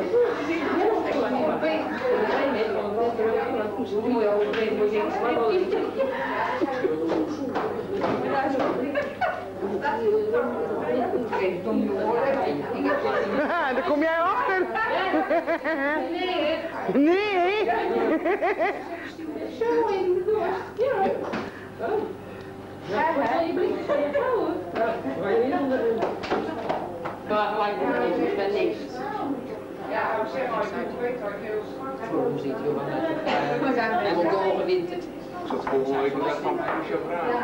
F: Daar kom jij achter. Nee.
E: Zo even door. Ja. Je blik van je vrouwen.
D: Ik ben niks.
A: Ja, ik zeg maar, ik weet dat ik heel
D: Hoe ziet het eruit? En we doorgewinterd.
B: Volgende week dat van Poesje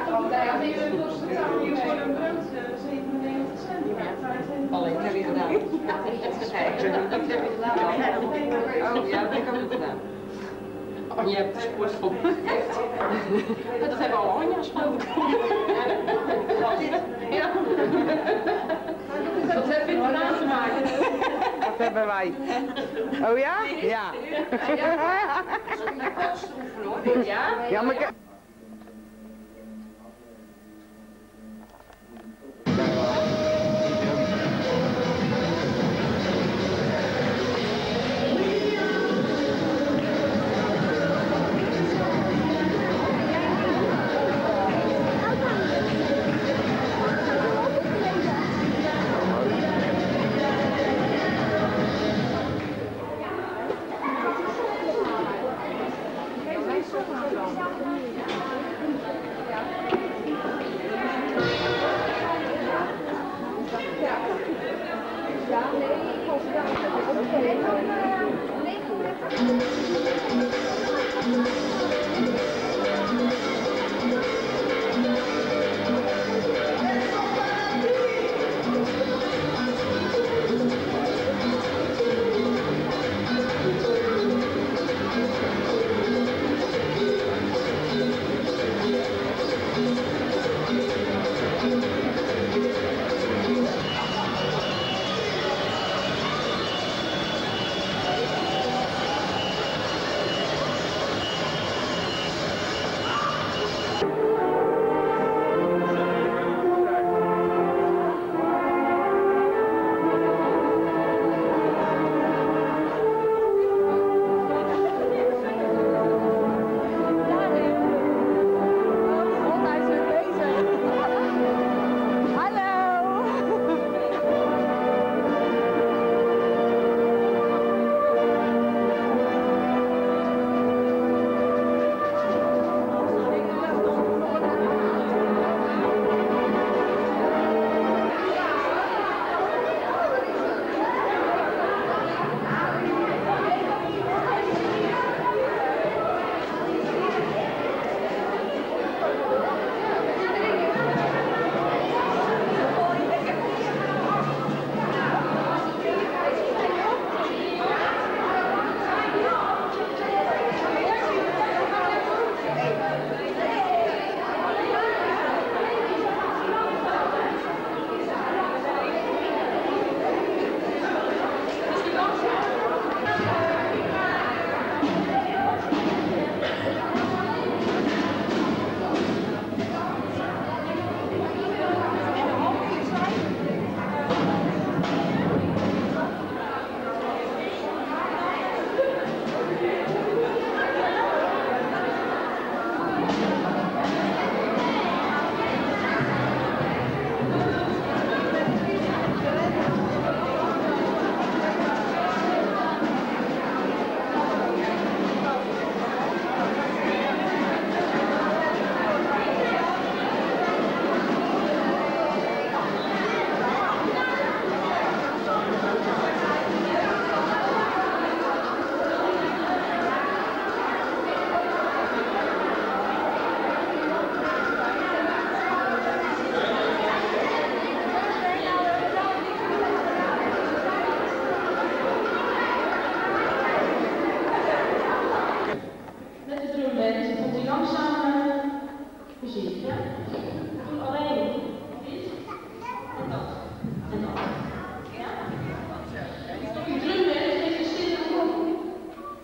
D: Alleen, dat heb je gedaan. Dat heb je gedaan. Oh, ja, dat heb ik ook gedaan. Oh, je hebt de sportschool. Dat hebben alle honja's geloof ik. Ja. Dat heb ik gedaan gemaakt.
F: Dat hebben wij. Oh ja? Ja.
D: Ja?
F: Ja, maar ik...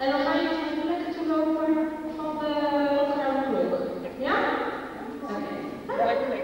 E: En dan ga je even lekker toe lopen van de Groene. Ja? Oké. Lekker.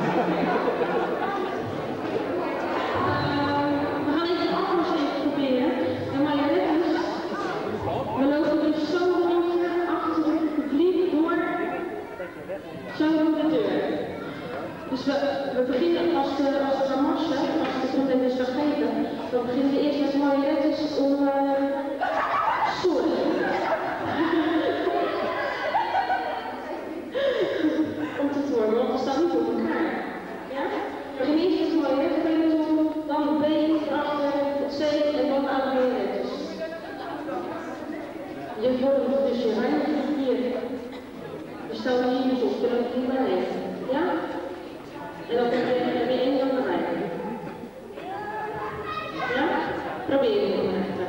E: We gaan even het afwas even proberen.
H: volgende is je hand hier. Je stel je hier op, dan heb je niet bij. Ja? En dan heb je één van de rij. Ja? Probeer je het even.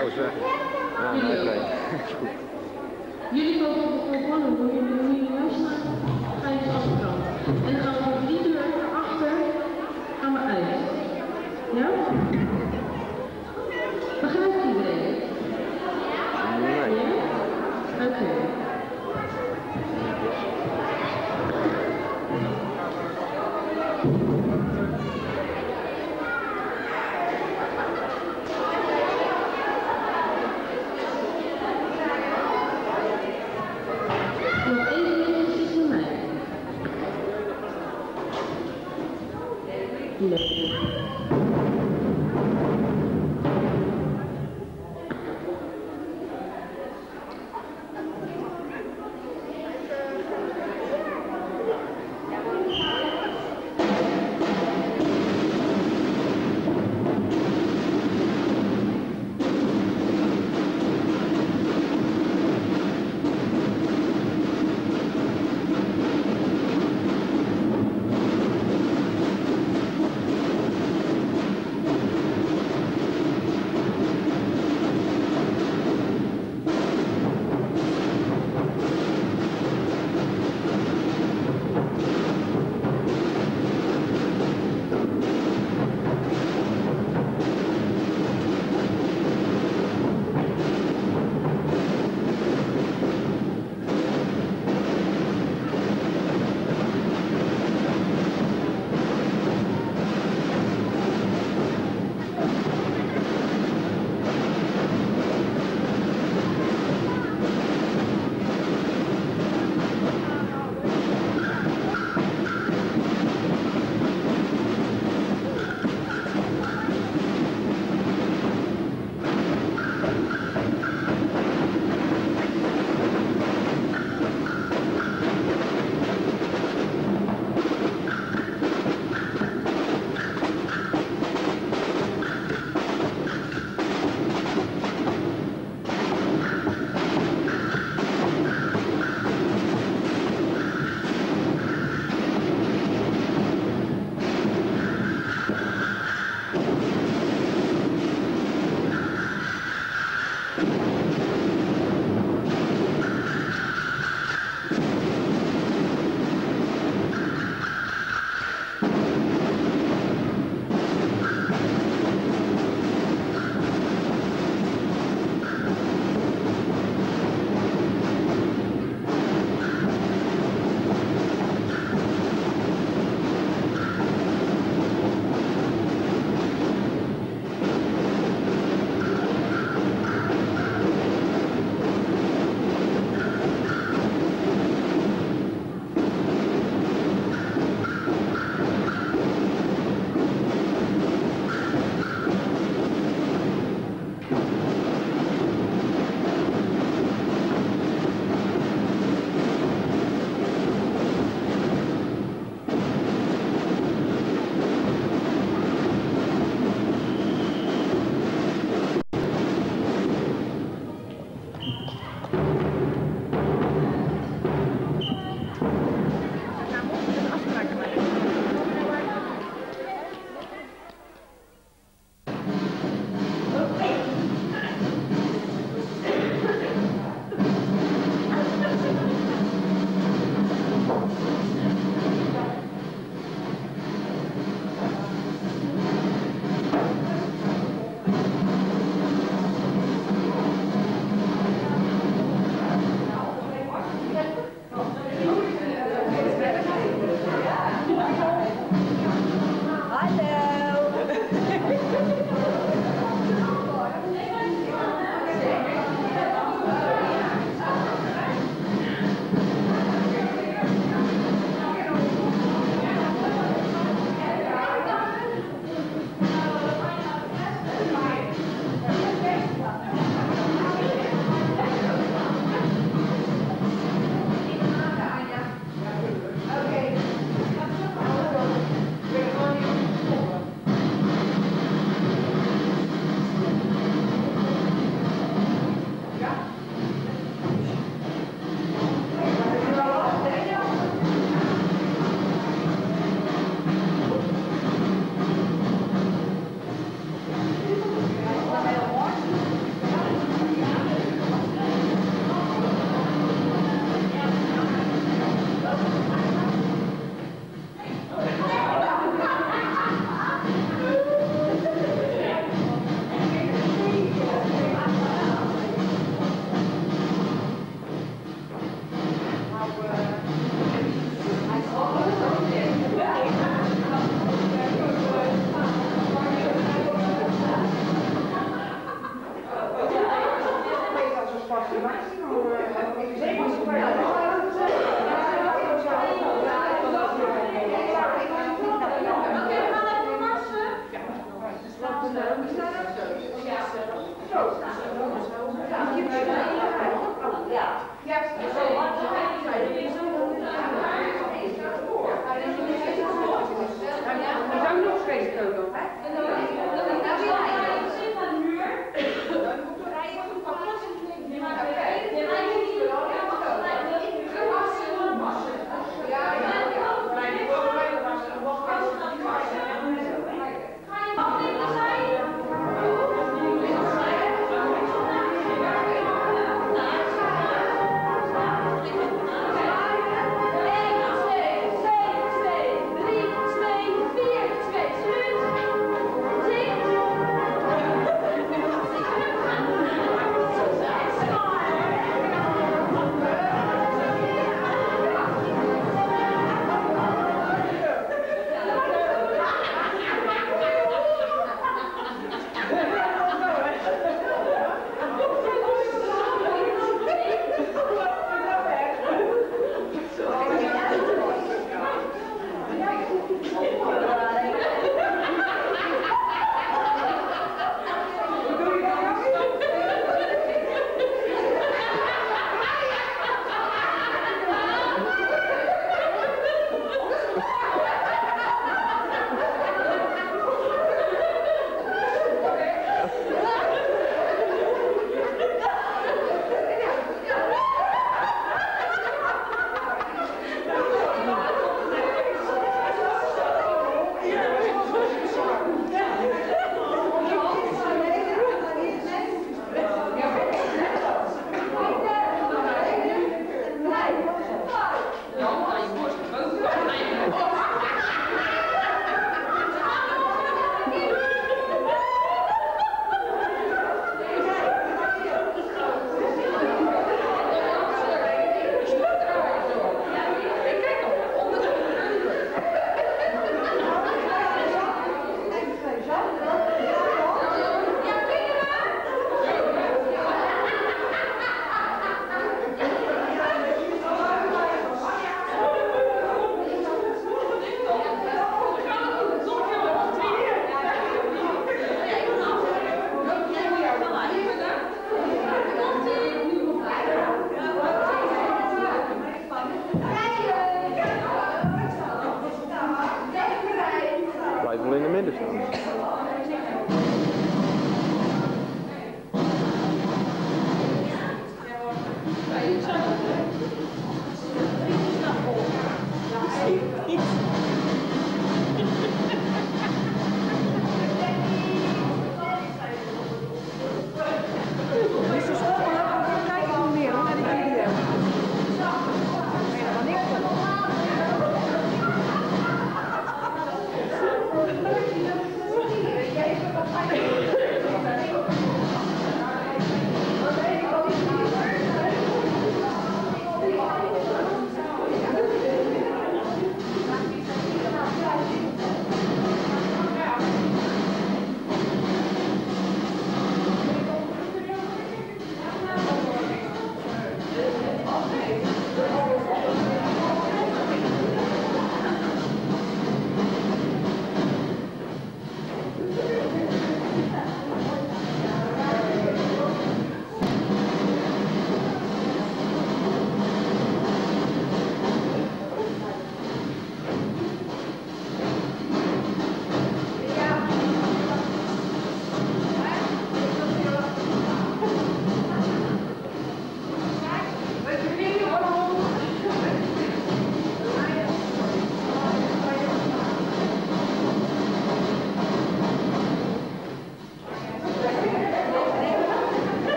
B: is weg. Ja, oké. Is goed.
H: Jullie komen op de ballen, hoe jullie juist staan, ga je de achterkant. En dan gaan we op die deur achter, gaan we uit. Ja? Begrijpt iedereen?
B: Nee.
H: Ja? Oké. Nog even precies naar mij. Nee.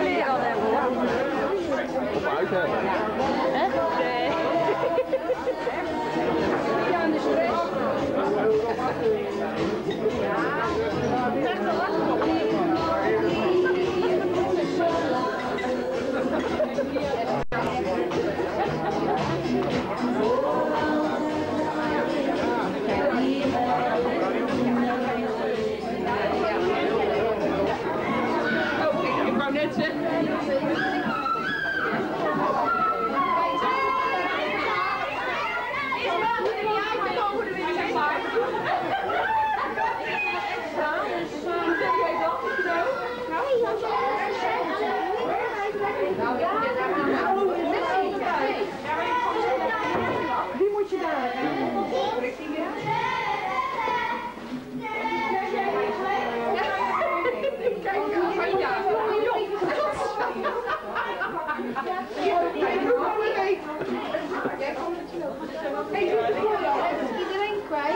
F: meer aan hebben hoor.
B: Of uit hebben.
F: Hè? Nee.
E: Ja, en de stress. Ik wou net zeggen.
A: Wie moet je daar?
G: Iedereen kwijt.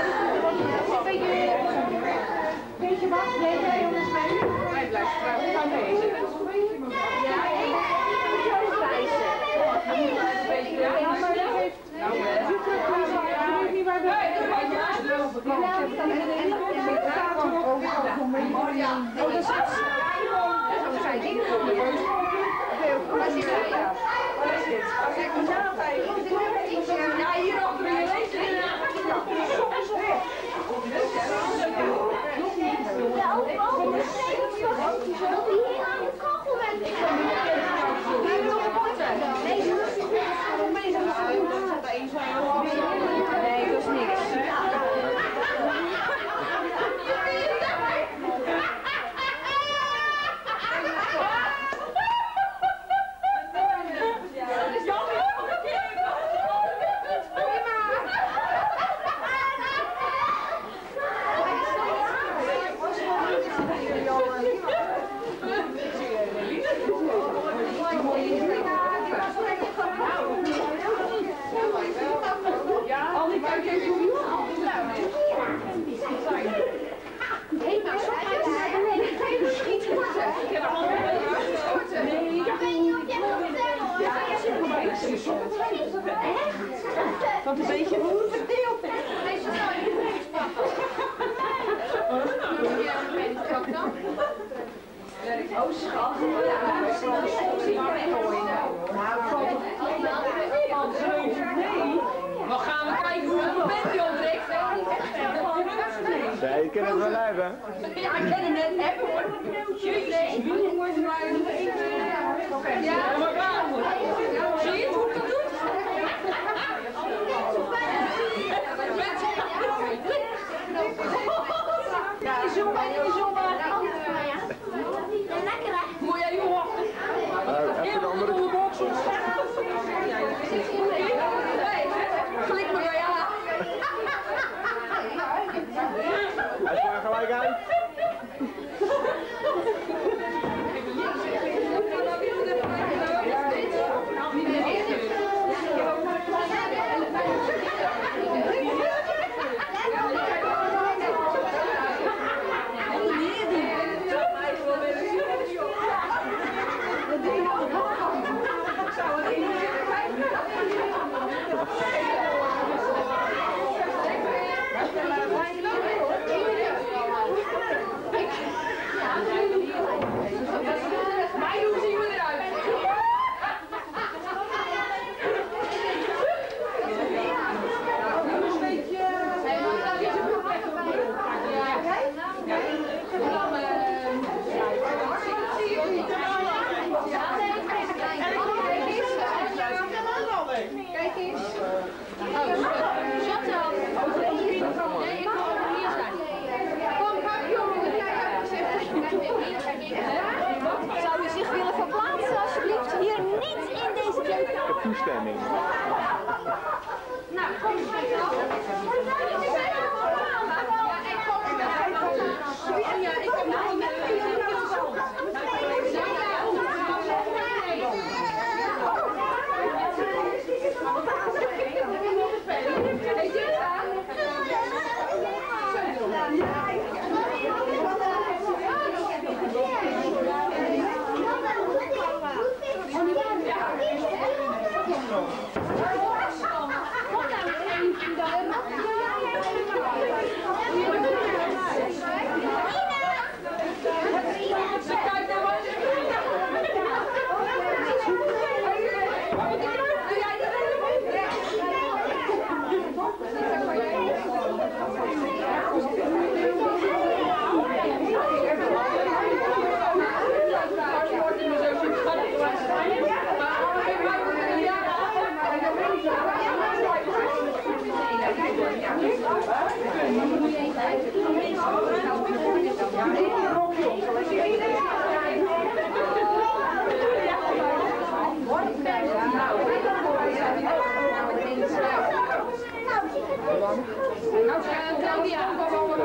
G: Weet je wat? Nee, jij jongens mee.
E: Hij blijft trouwens aan deze.
G: Ja, ik moet jou eens wijzen. Ja, maar dat heeft...
E: Nou, hè.
A: Je weet niet waar de... Oh, dat is het.
E: Zo zijn dingen voor de reus. Ja, hier achter in je lezen.
G: Hier aan de kachel bent. Nee, dat is niks.
A: Want een beetje hoe verdeeld.
E: Oh, schat. We gaan kijken hoe het bent, Jan Drek.
B: Zij kunnen het wel hebben.
E: Ja, ik ken het net hebben hoor. Jezus, jongens, maar... Ja, maar waar hoor. Zie je hoe ik dat doe?
G: Lekker hè?
E: Moet jij jongen?
B: Even de andere kant.
E: Klik maar ja.
B: Hij is er gelijk uit.
E: Maar hoe zien we eruit?
G: Kijk eens. Chantal. Nee, ik wil hier zijn. Kom, jongen. Zou u zich willen verplaatsen alsjeblieft? Hier niet in deze keuken.
B: Toestemming.
G: Nou, kom maar. Ja, ik heb nog niet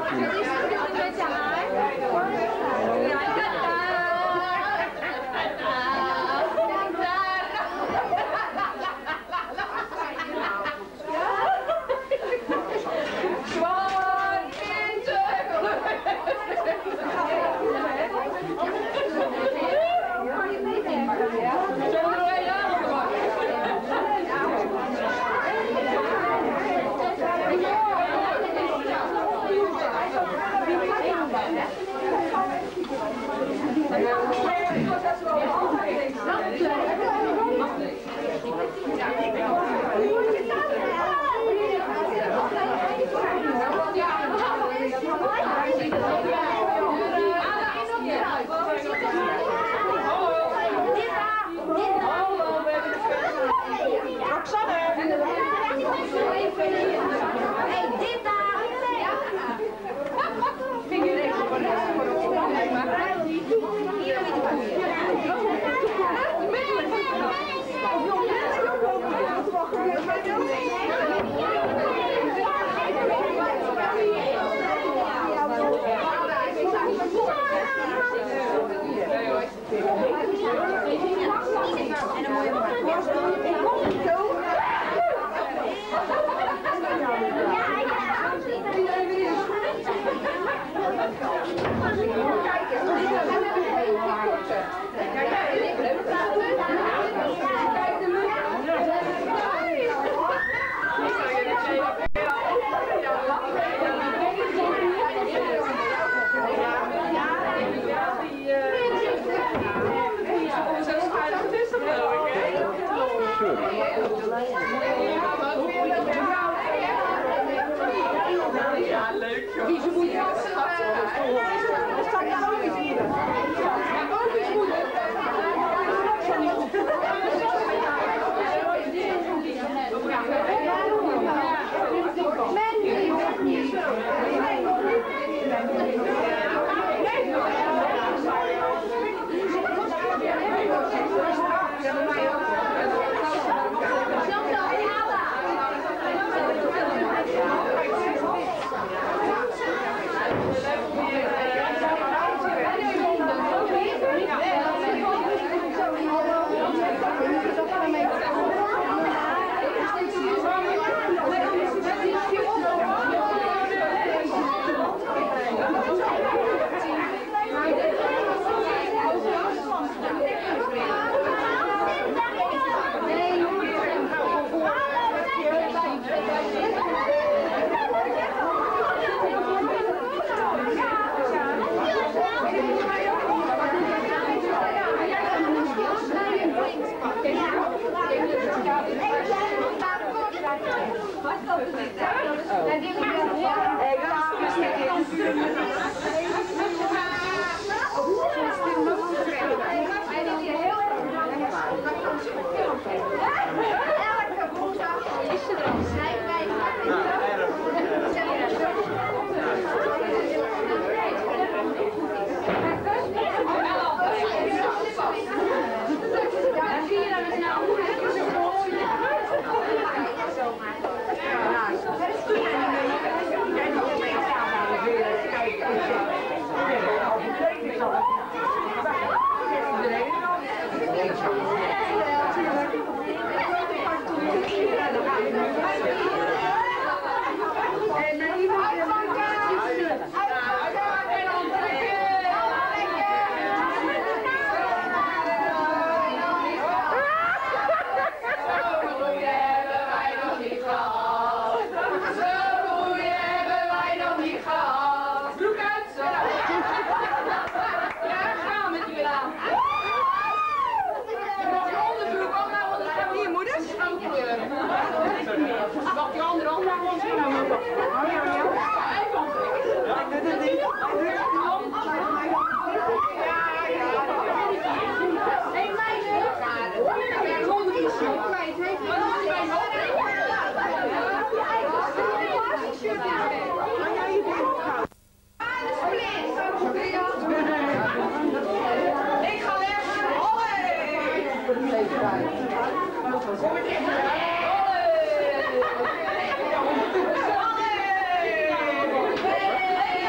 A: Hey!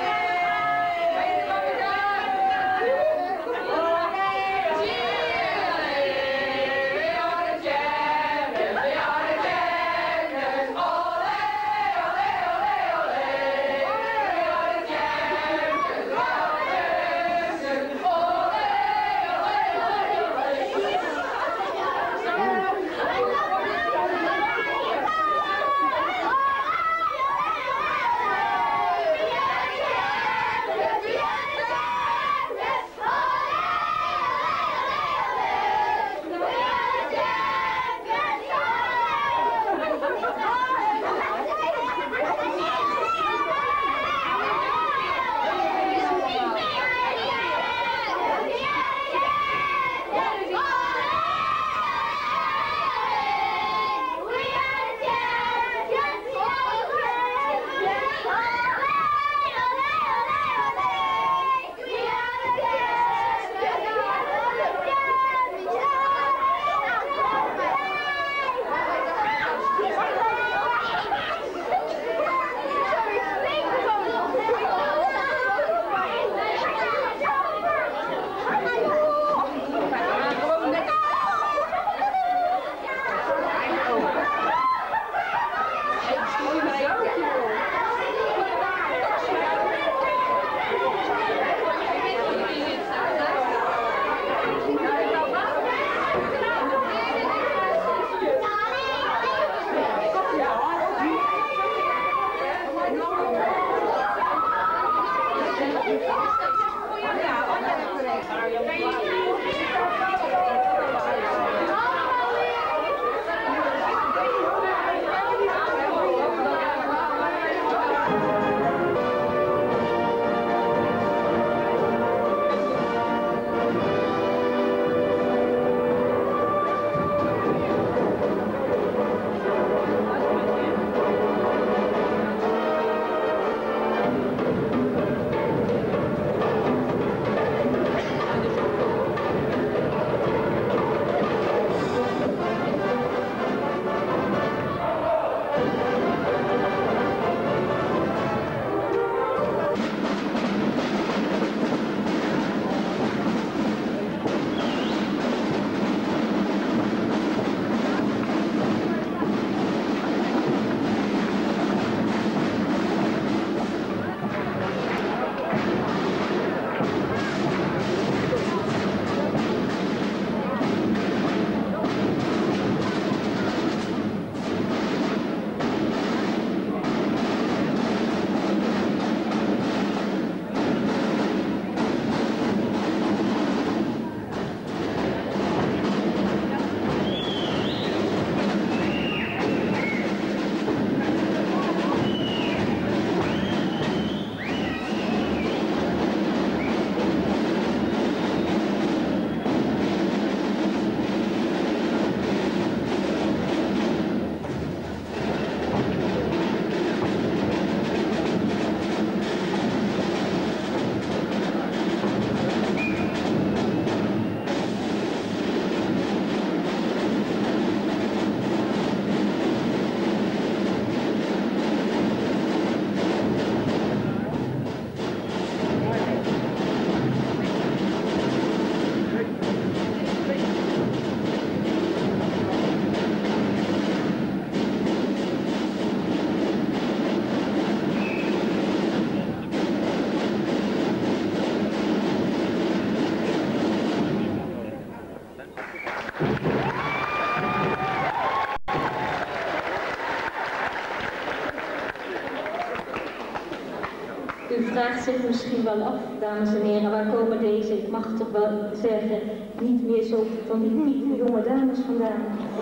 I: U vraagt zich misschien wel af, dames en heren, waar komen deze, ik mag toch wel zeggen, niet meer zo van die piepe jonge dames vandaan.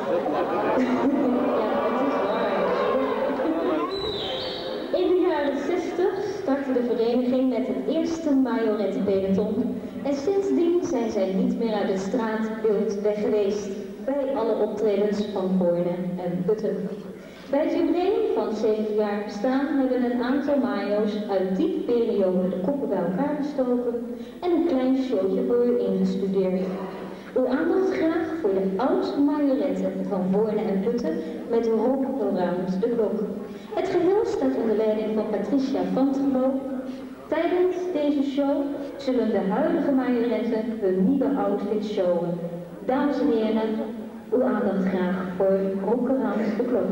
I: Ja, het is waar. In de jaren 60 startte de vereniging met het eerste majorettenpeloton en sindsdien zijn zij niet meer uit het straatbeeld weg geweest bij alle optredens van Borne en Putten. Bij het jubileum van 7 jaar bestaan hebben een aantal majo's uit die periode de koppen bij elkaar gestoken en een klein showtje voor u ingestudeerd. Uw aandacht graag voor de oudste majoretten van Borne en Putten met Rock Around the Clock. Het geheel staat onder leiding van Patricia van Terlo. Tijdens deze show zullen de huidige majoretten hun nieuwe outfit showen. Dames en heren, uw aandacht graag voor Rock Around the Clock.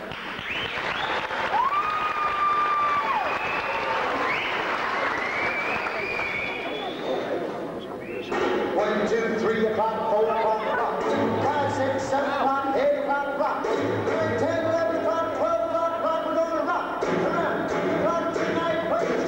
C: 1, 2, 3 o'clock, 4 o'clock, rock. 5, 6, 7 o'clock, 8 o'clock, rock. 9, 10, 11 o'clock, 12 o'clock, rock. We're gonna rock around the clock tonight. Please,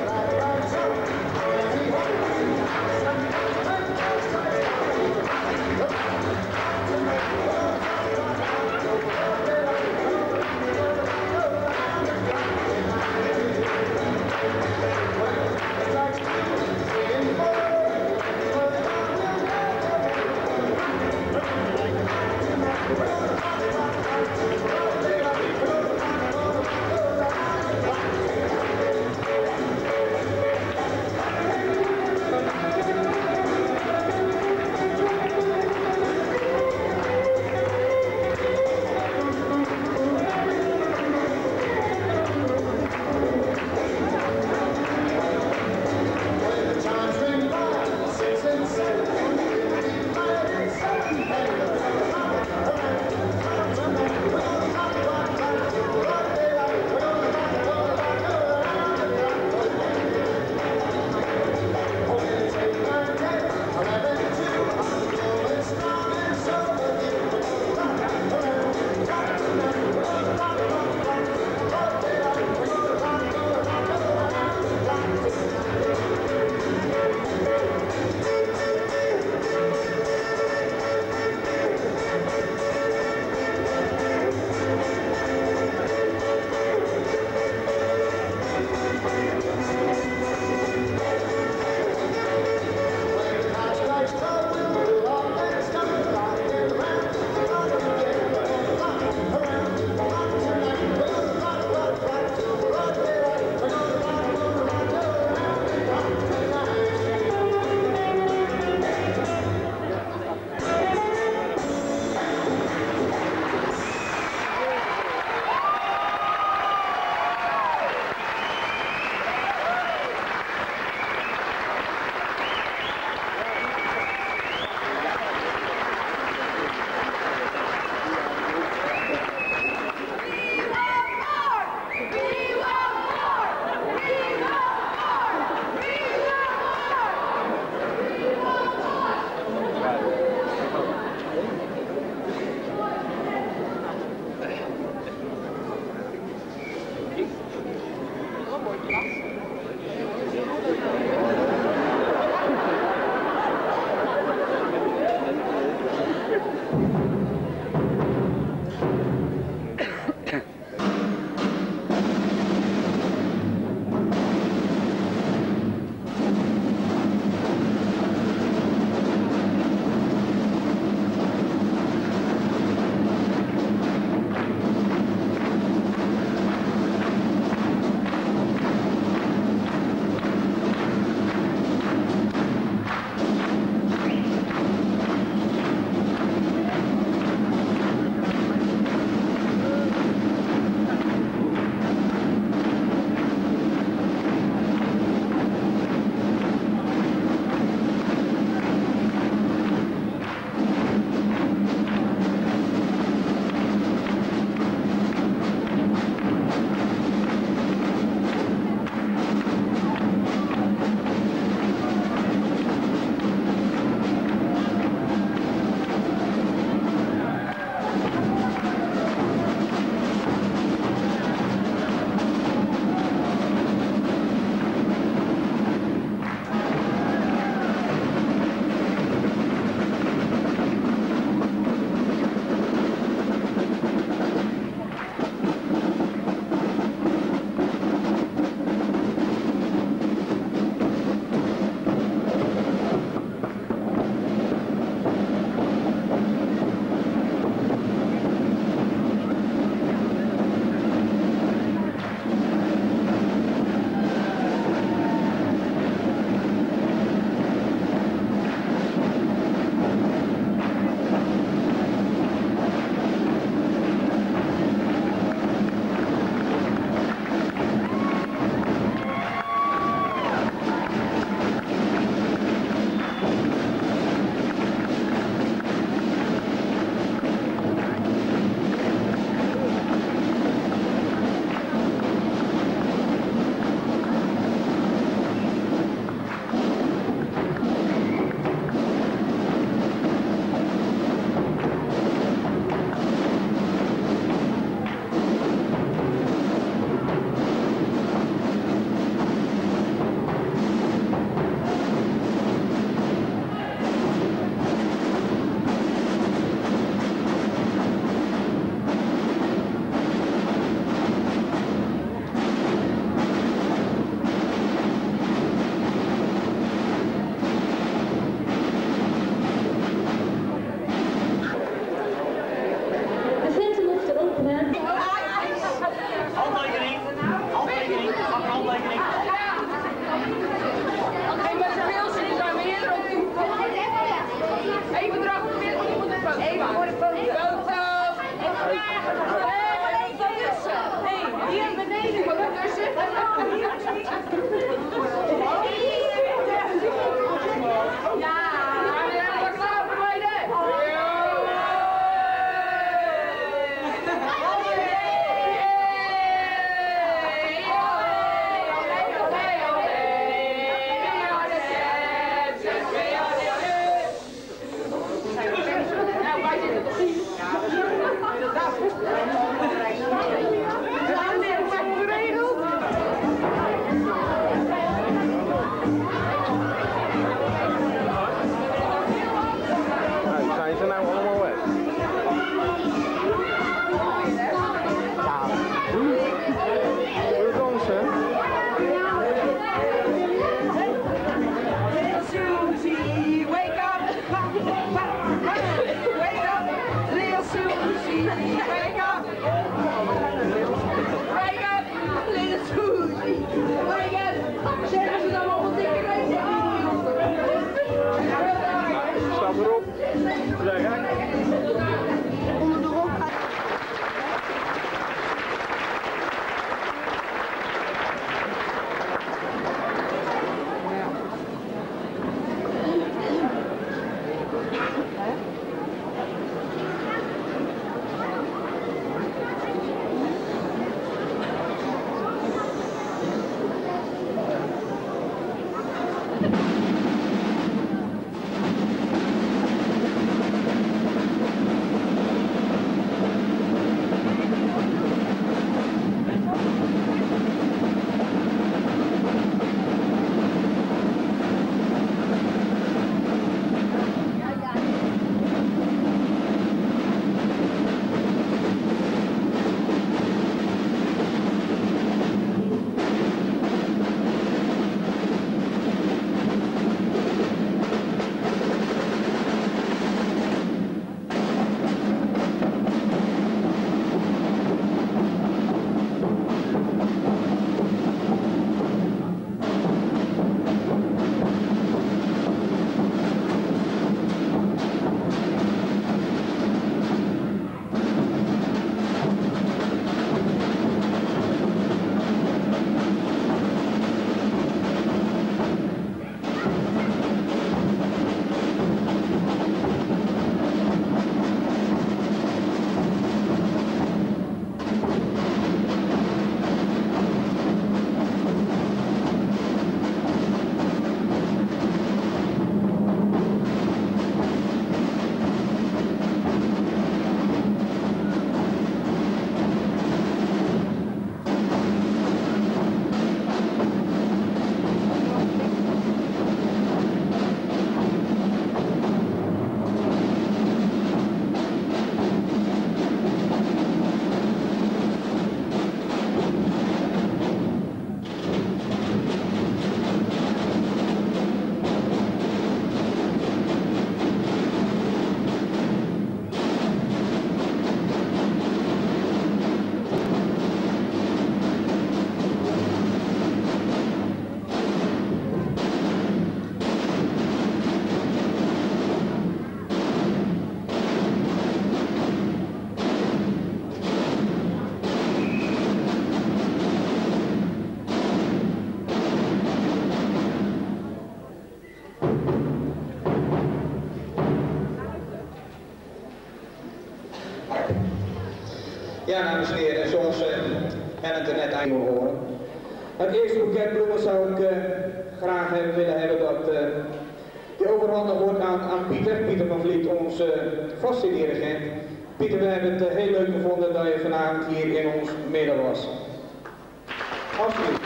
J: Ja, dames en heren, zoals en het er net aan horen. Het eerste boeket bloemen zou ik graag willen hebben dat die overhandigd wordt aan Pieter van Vliet, onze vaste dirigent. Pieter, we hebben het heel leuk gevonden dat je vanavond hier in ons midden was. Alsjeblieft.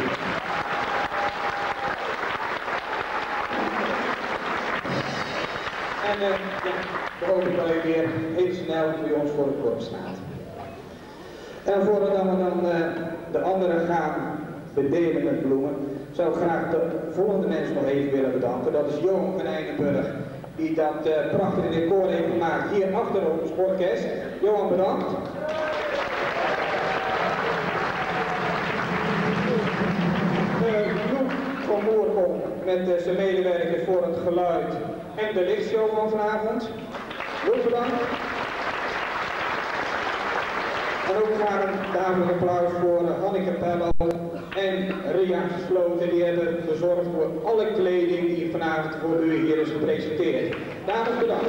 J: En we hopen dat je weer heel snel bij ons voor het korp staat. En voordat we dan de anderen gaan bedelen met bloemen, zou ik graag de volgende mensen nog even willen bedanken. Dat is Johan van Eijnenburg, die dat prachtige decor heeft gemaakt hier achter ons orkest. Johan, bedankt. Loek van Moerkom met zijn medewerkers voor het geluid en de lichtshow van vanavond. Loek, bedankt. En ook graag een daverend applaus voor Hanneke Pello en Ria Sloten. Die hebben gezorgd voor alle kleding die vanavond voor u hier is gepresenteerd. Dames, bedankt.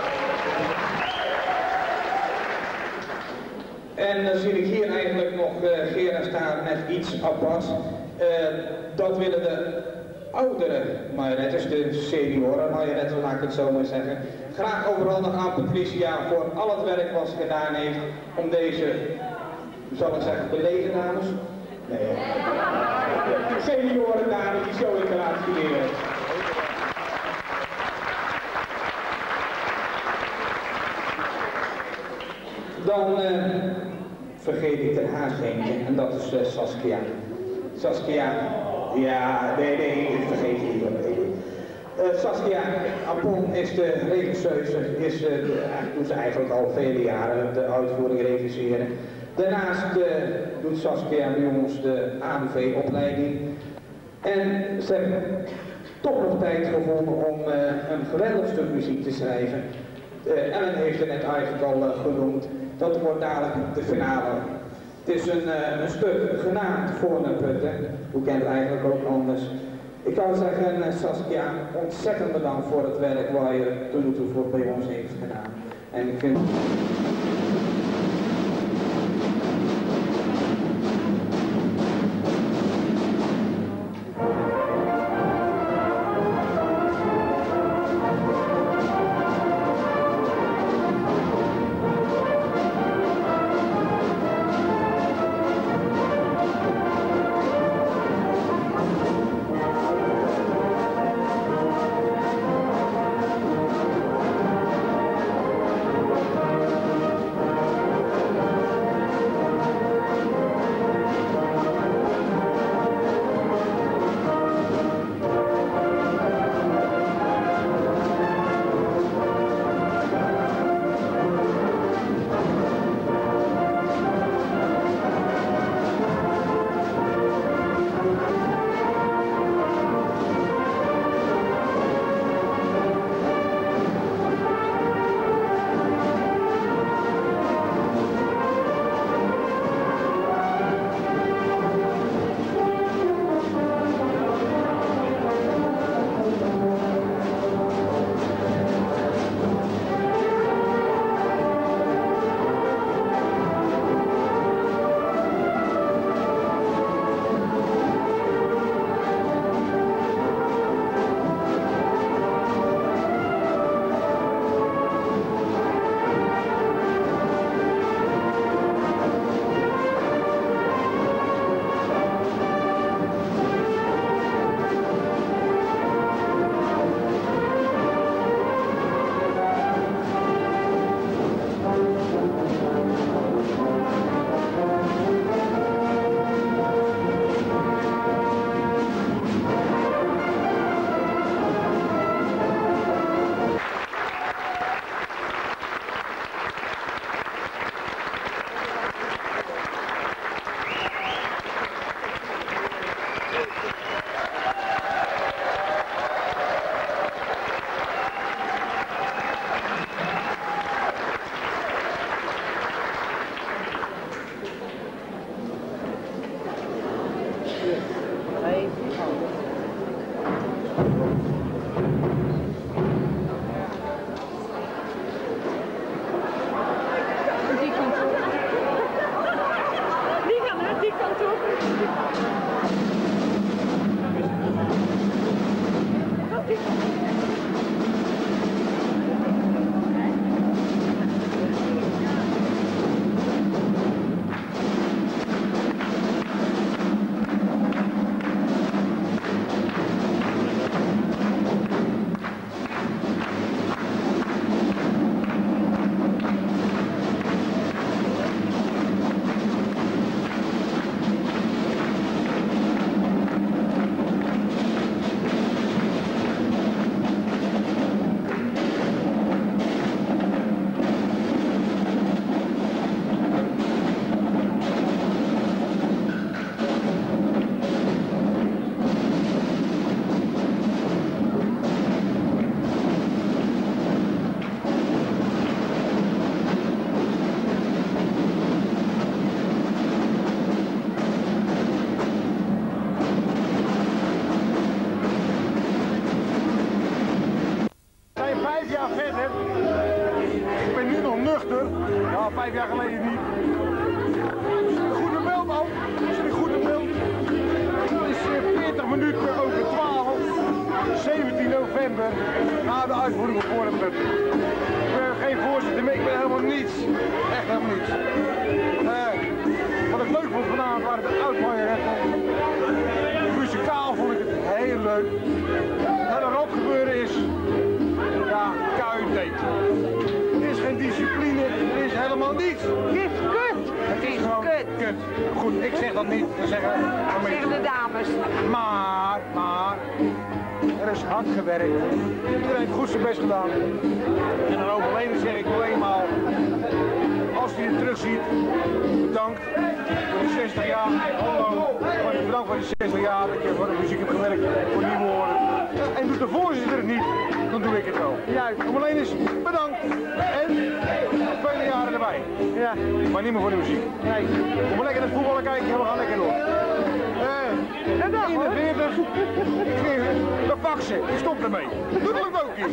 J: En dan zie ik hier eigenlijk nog Gerard staan met iets aparts. Dat willen de oudere marionettes, de senioren marionetten, laat ik het zo maar zeggen, graag overhandigen aan Patricia voor al het werk wat ze gedaan heeft om deze, zal ik zeggen, belegen dames? Nee. Senioren dames die zo in te laten studeren. Dan vergeet ik er haast eentje en dat is Saskia. Saskia, ja, nee, ik vergeet je niet. Saskia Apon is de regisseuse, doet ze eigenlijk al vele jaren de uitvoering regisseren. Daarnaast doet Saskia bij ons de AMV-opleiding. En ze hebben toch nog tijd gevonden om een geweldig stuk muziek te schrijven. Ellen heeft het net eigenlijk al genoemd. Dat wordt dadelijk de finale. Het is een stuk genaamd Voorneputten. Hoe kent het eigenlijk ook anders? Ik zou zeggen, Saskia, ontzettend bedankt voor het werk waar je tot nu toe voor bij ons heeft gedaan. En ik vind...
K: hoor. Ja, 5 jaar geleden niet. Een goede beeld man. Is een goede beeld. Het is 40 minuten over 12. 17 november. Na de uitvoering van Vormpunt. Ik ben geen voorzitter meer, ik ben helemaal niets. Echt helemaal niets. Wat ik leuk vond vanavond waren de oud-majoretten. Muzikaal vond ik het heel leuk. En er ook gebeuren is, ja, KUT. Er is geen discipline, er is helemaal niets.
A: Het is kut.
K: Het is gewoon kut. Goed, ik zeg dat niet. Dat zeggen
A: de dames.
K: Maar, er is hard gewerkt. Iedereen heeft goed zijn best gedaan. En dan overleden zeg ik alleen maar, als hij het terug ziet, bedankt voor de 60 jaar. Bedankt voor de 60 jaar dat je voor de muziek hebt gewerkt, voor nieuwe woorden. En doet de voorzitter het niet, dan doe ik het wel. Juist. Alleen is bedankt. En vele jaren erbij. Ja. Maar niet meer voor de muziek. Nee. Kom maar lekker naar het voetballen kijken en we gaan lekker door. 41. De faxen. Ik stop ermee. Doe nog een boekje.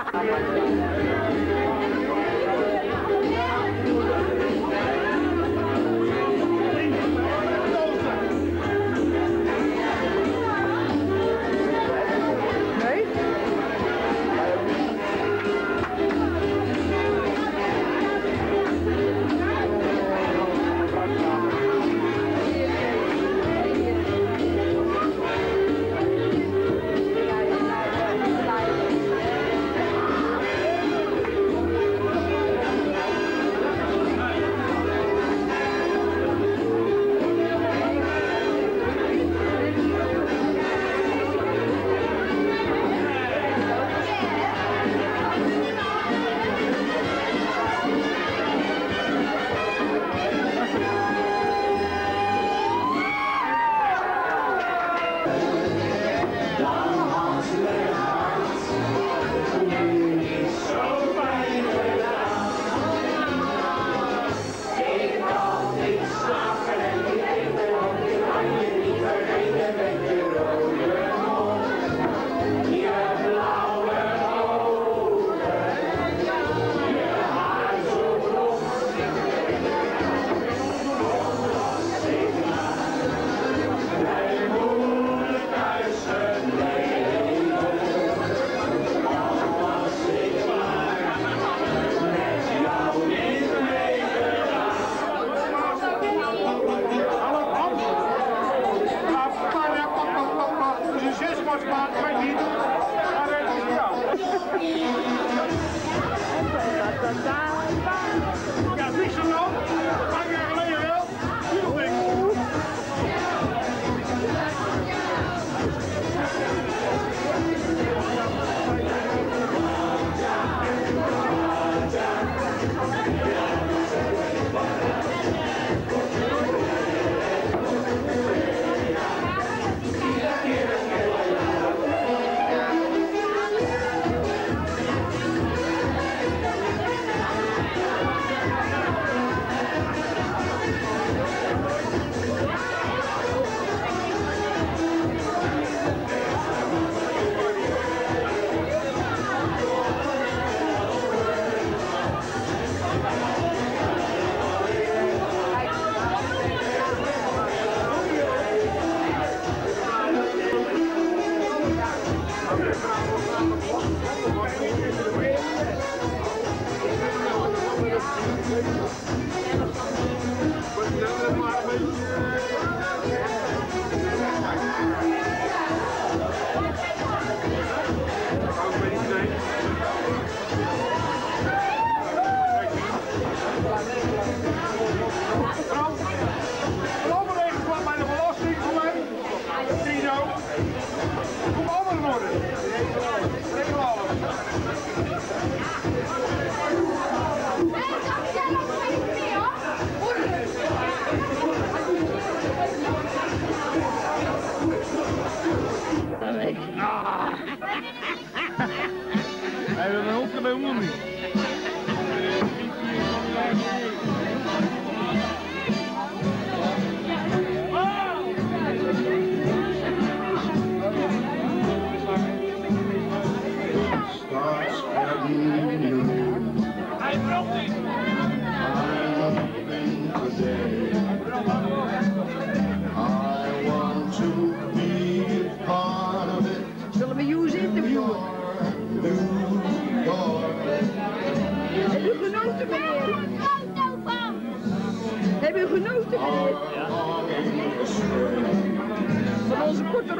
L: Hij wil een hoofd helemaal niet.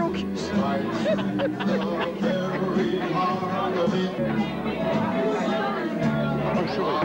E: koekjes.
K: Oh, sorry.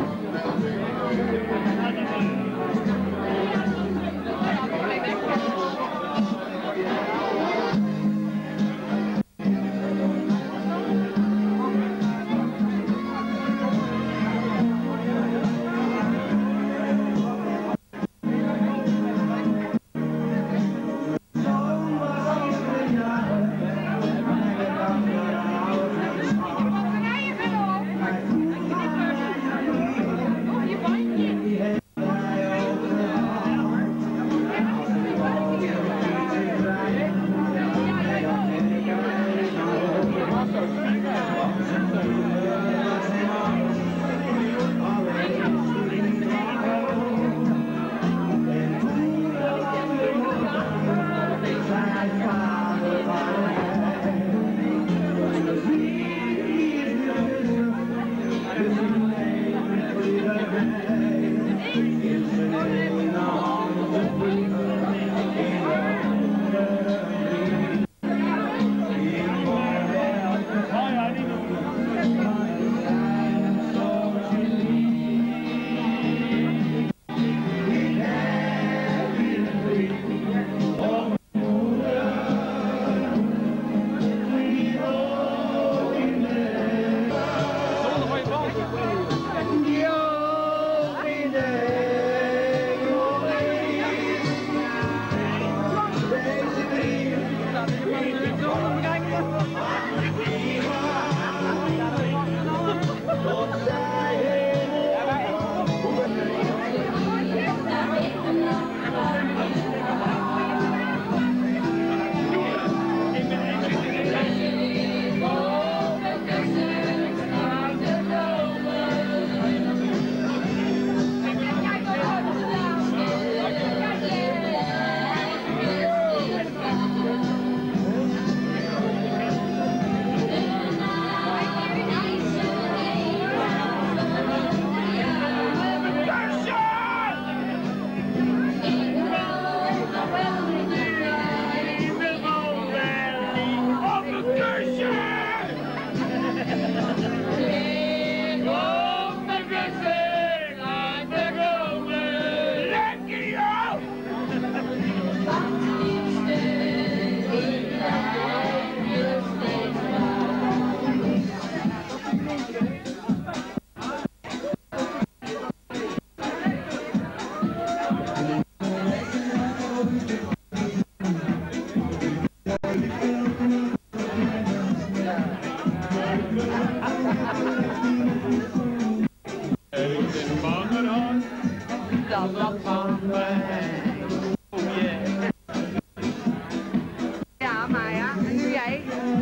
E: Ja, maar ja, en nu jij?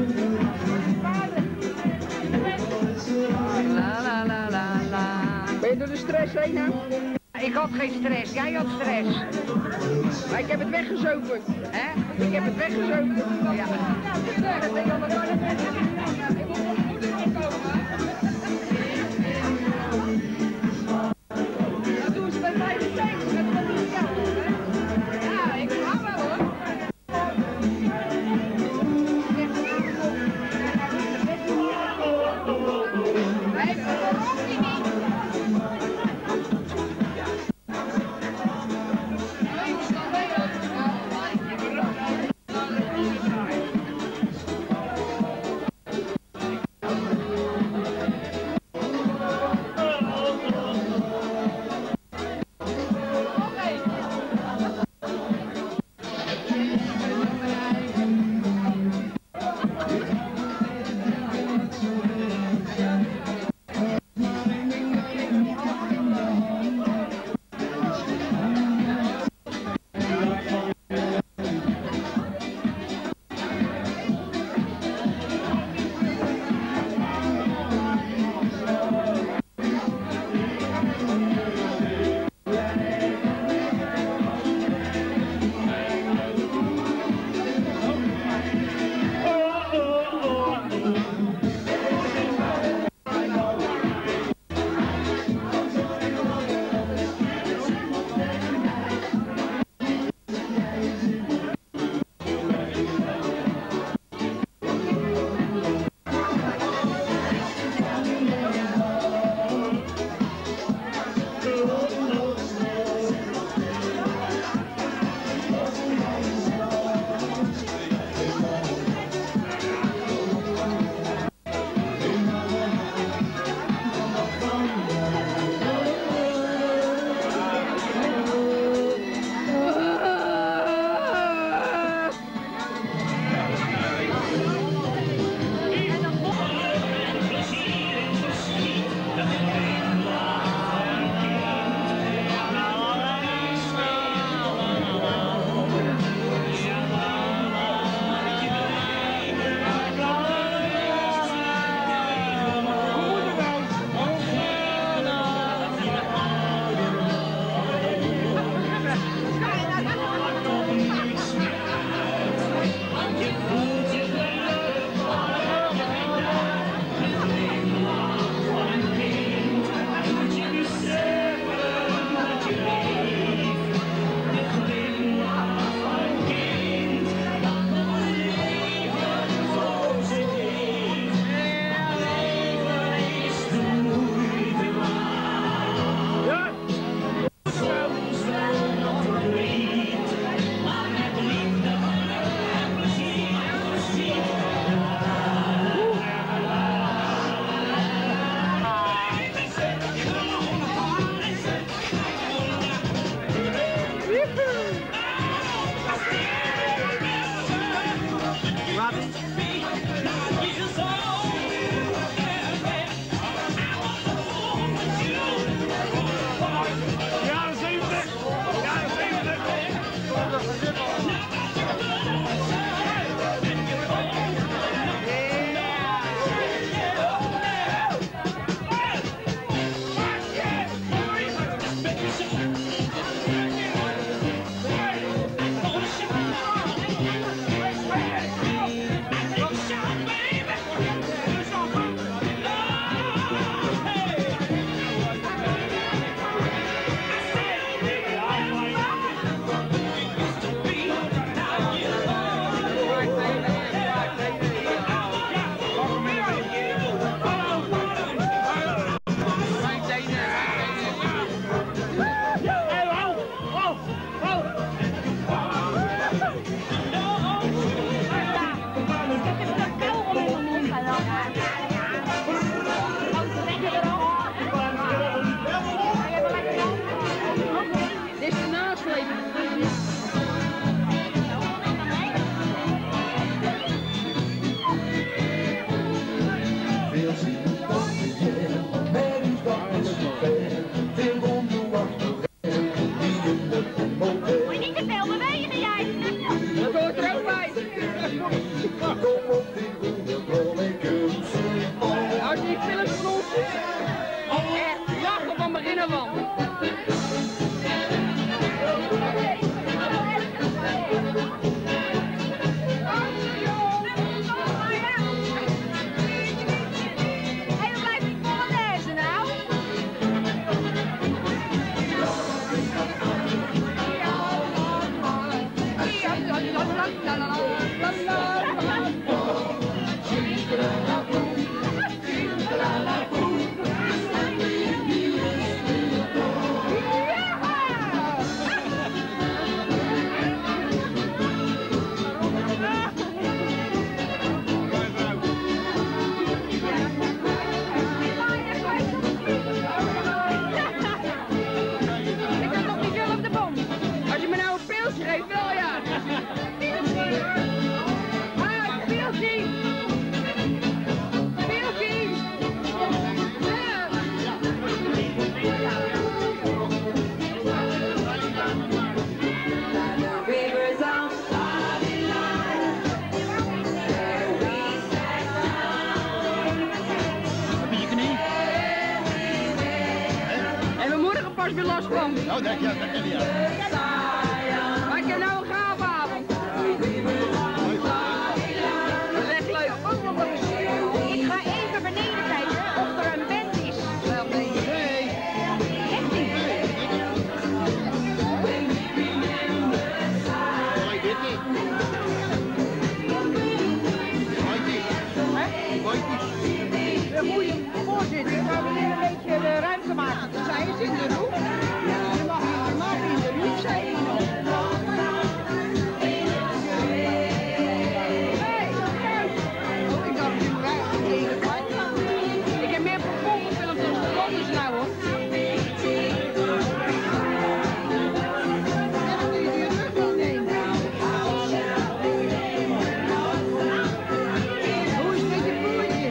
E: La la la la la. Ben je door de stress heen nou? Ik had geen stress, jij had stress. Maar ik heb het weggezopen, hè? Ik heb het weggezopen. Ja. Dat doen ze bij mij meteen, met wat ik jou hoor, hè? Ja, ik ga wel hoor. Nee, waarom niet? van.
C: Oh, dat ken je.
E: Maar ik heb nou een gave avond. Dat is echt leuk.
A: Ik ga even beneden kijken of er een band is.
E: Wel, nee.
A: Echt niet.
E: De goede voorzitter, gaan we nu een beetje de ruimte maken. Zij is in de hoek. Je mag in de hoek zijn. Oh, ik dacht dat wij tegen kwijt gaan. Ik heb meer performance dan de Londens nou hoor. Hoe is het met je broertje?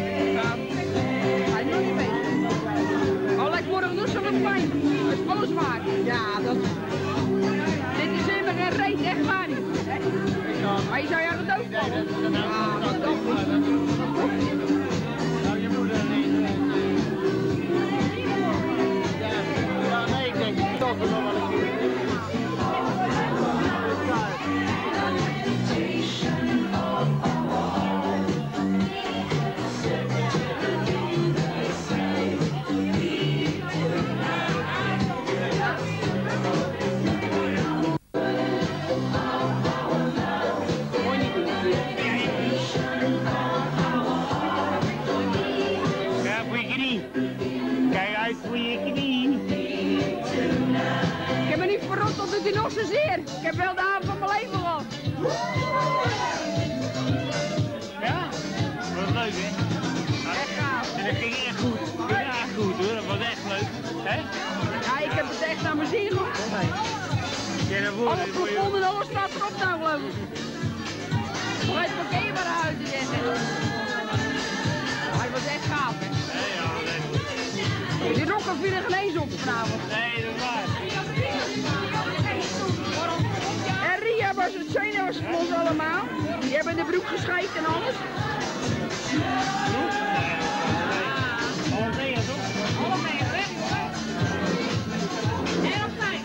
E: Hij nog niet mee. Oh, lijkt morgen dus zo wat pijn. Dat is alles waar. Ja, dat is... Dit is helemaal geen reet, echt waar niet. Maar je zou je aan het dood vallen. Ja, dat toch niet.
C: Nou, je moeder niet. Ja, nee, ik denk toch nog wel een keer.
K: Ja, voor je knie. Kijk uit voor je knie.
E: Ik heb me niet verrot, dat doet hij nog zozeer. Ik heb wel de avond van mijn leven gehad.
K: Ja? Wat leuk hè?
E: Echt gaaf.
K: En dat ging echt goed. Dat ging echt goed hoor, dat was echt leuk. Hè?
E: Ja, ik heb het echt naar mijn zin gehad.
K: Ja, dat wordt
E: Alle
K: het.
E: plafond en alles staat erop nou geloof ik. Hoe heet het parkeerbare huis die jij zegt? Hij was echt gaaf hè.
K: Nee, ja, nee.
E: Die rokken vielen geen eens op vanavond.
K: Nee, dat is waar.
E: En Ria was het zenuwers van ons allemaal. Die hebben de broek gescheid en alles.
K: Alles mee, toch?
E: Allemaal mee, hè? En op tijd.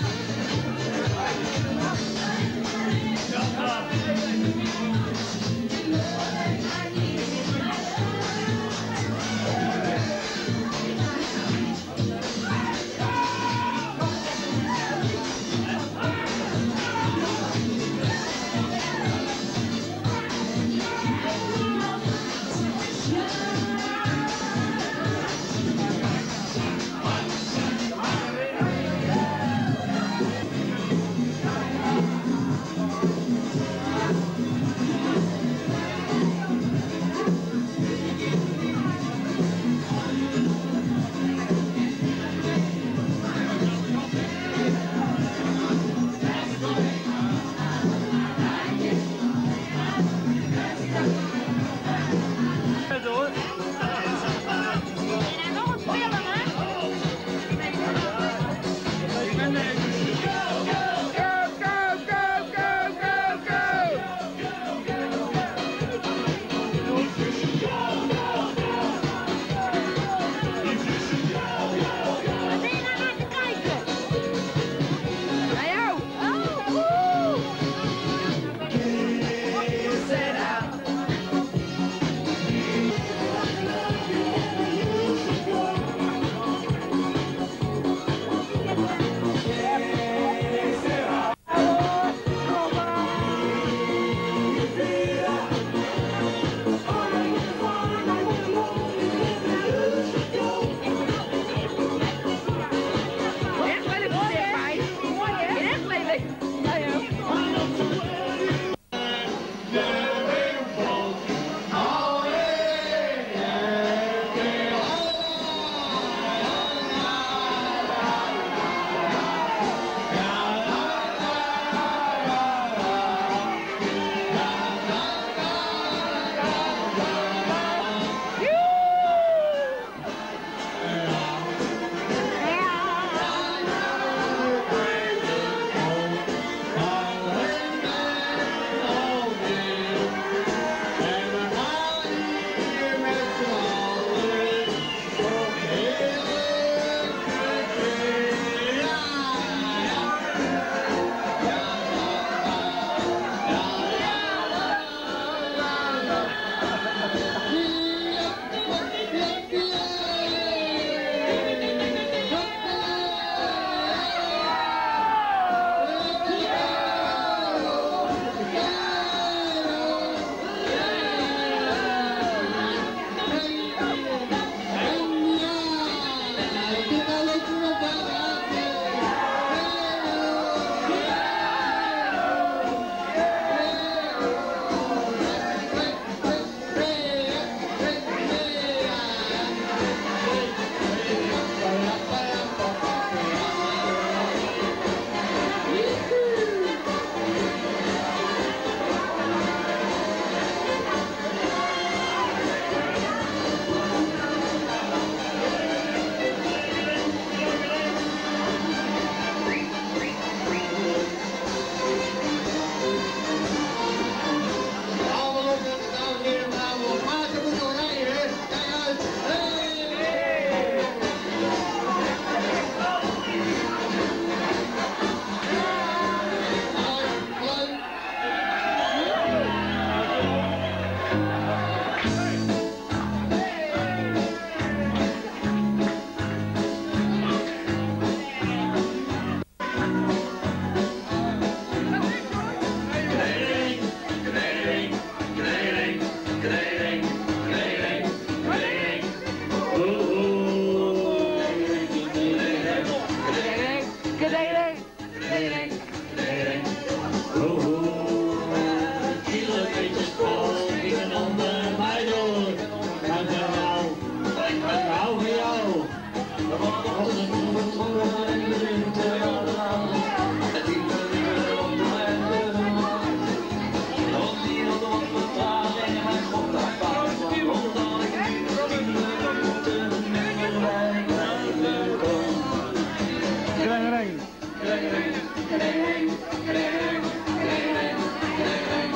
L: Kedering, kedering, kedering. Ho, ho. Kilometers spoor gingen onder mij door. En ik hou van jou. We waren vertrokken in de winter. Het liep op de wende. Want die had wat vertraging. Hij god daar vaak van. Omdat ik niet meer bij mij kon.
K: Kedering.
L: Kedering, kedering, kedering, kedering, kedering.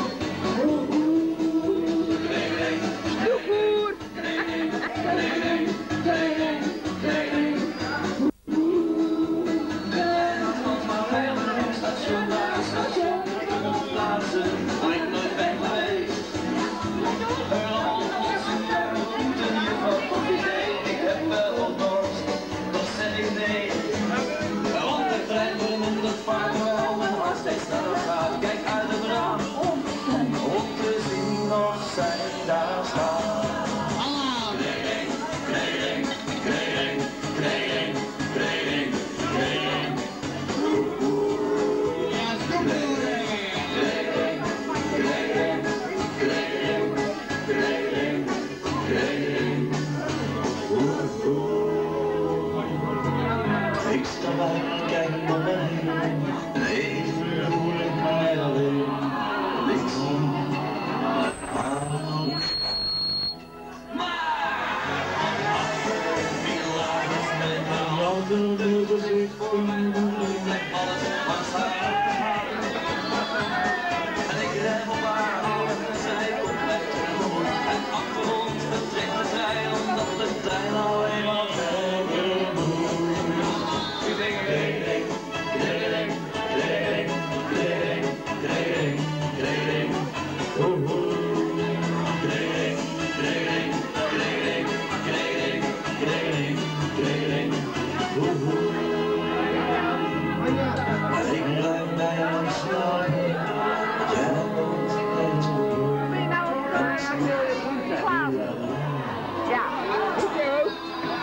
L: Snoekoer! Kedering, kedering, kedering, kedering. Station na station, kunnen plaatsen waar ik nooit ben geweest. Moeten hier wat idee, ik heb wel wat dorst, toch zeg ik nee. Want de trein vermindert vaak wel, mijn hart steeds sneller gaat. Kijk uit het raam, om te zien of zij daar staat. Kleding, kleding, kleding, kleding, kleding, kleding. Ik sta buiten, kijk naar beneden. En even voel ik mij alleen. Ik zie aan. Met een gezicht voor mijn boel. Met alles wat staat. En ik rem op haar af en zij komt mij tegemoet. En achter ons vertrekt de trein, omdat de trein al eenmaal verder moet. Ik denk kleding, kleding, kleding, kleding, kleding, kleding. Kleding, kleding, kleding, kleding, kleding, kleding. Ik blijf bij jou slapen. Jij woont in
A: Ja, ik ook.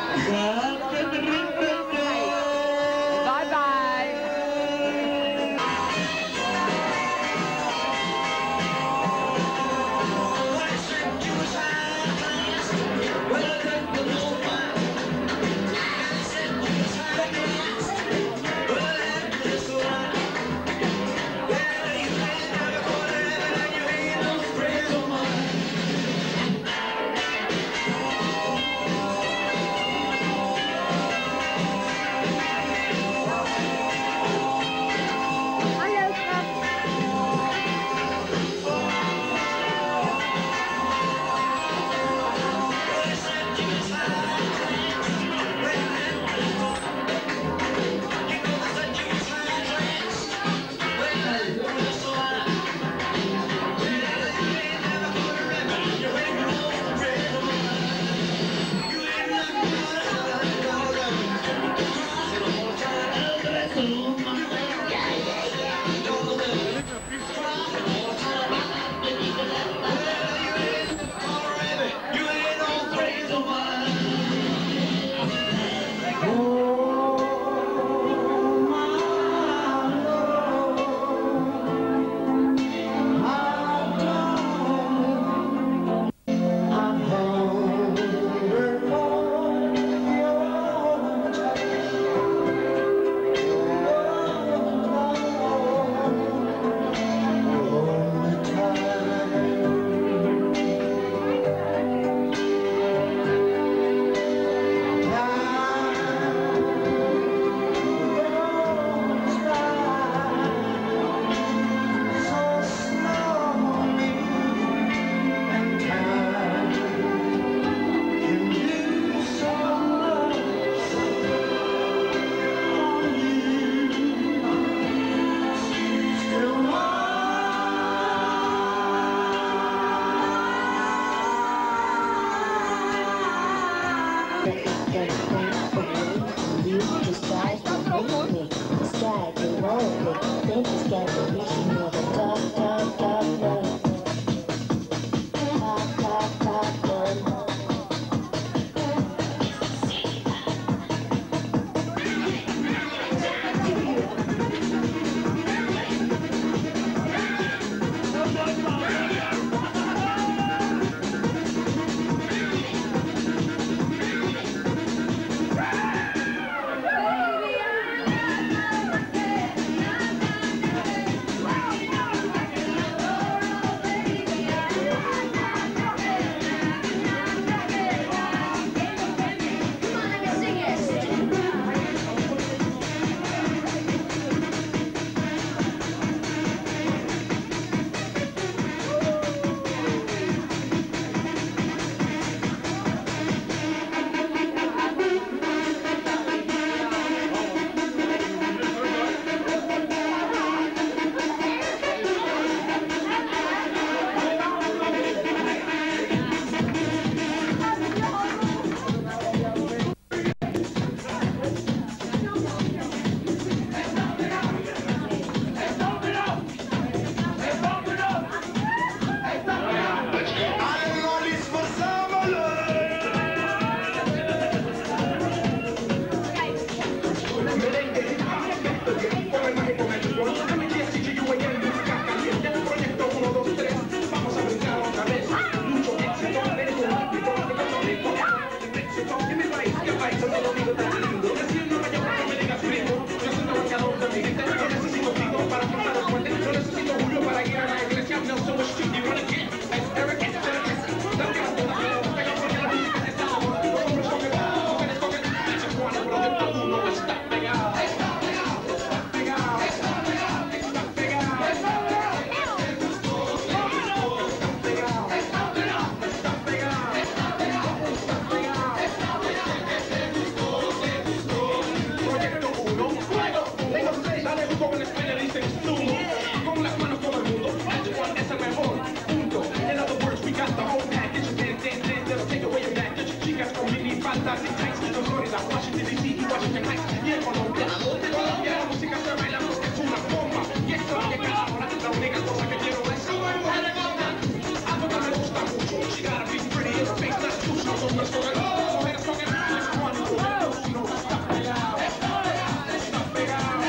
A: Bye bye.
M: España dicen zumo, con las manos todo el mundo, H1 es el mejor, punto. In other words, we got the whole package, dance, dance, dance, they'll take away your baggage. Chicas con mini faldas y tights, los flores a Washington DC y Washington Heights. Y en Colombia, la música se baila, música es una bomba. Y esto es que cada hora la única cosa que quiero es saber mujer de gota. A Tota me gusta mucho, she gotta be pretty in her face, that's too. Los hombres con el las mujeres con el H1 y con el no está pegado. Está pegado.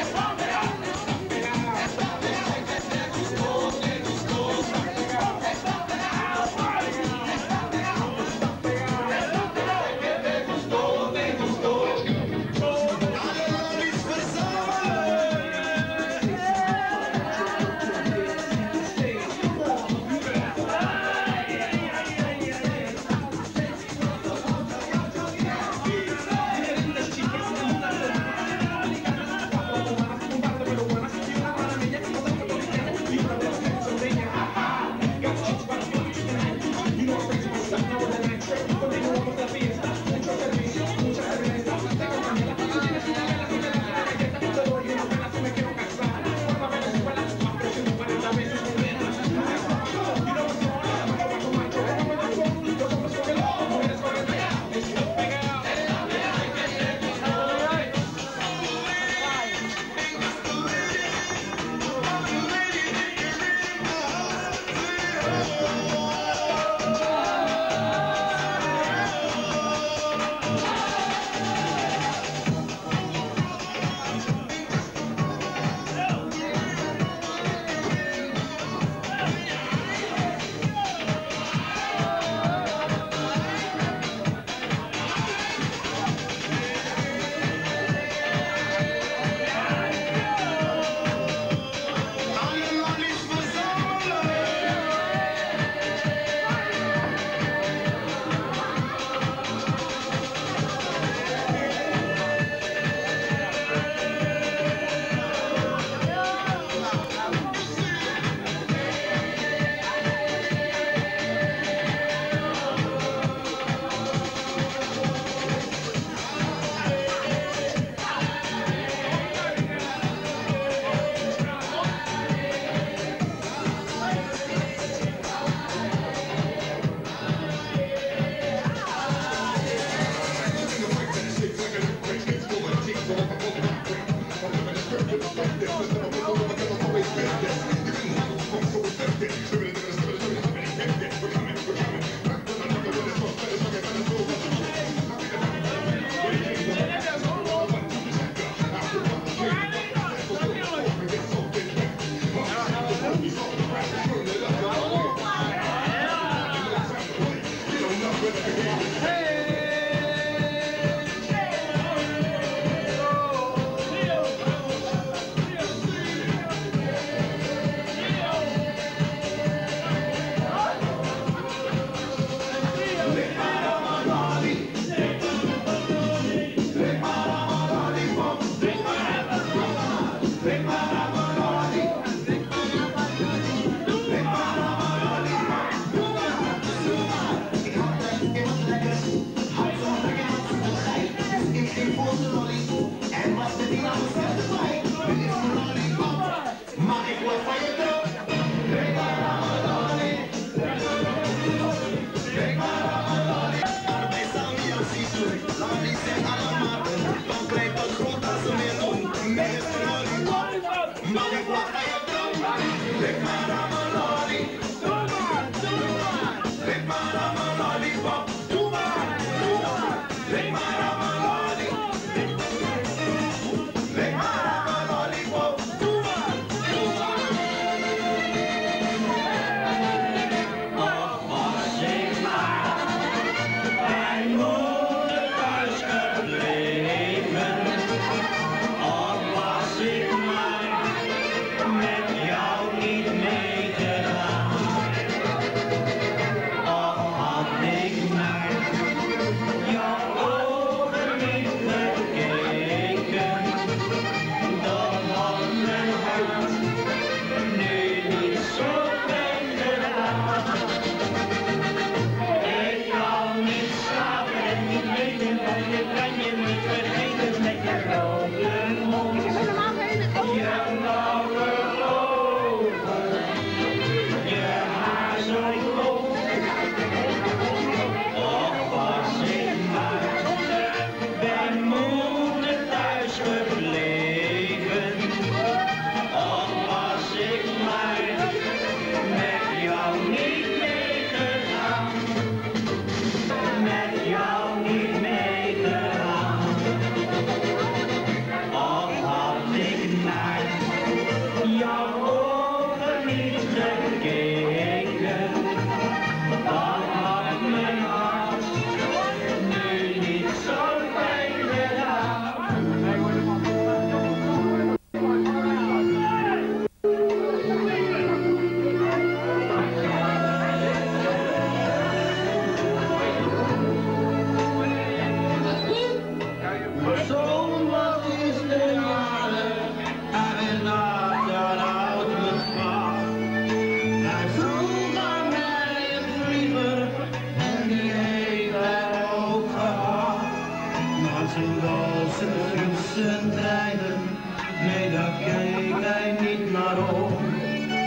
L: waarom.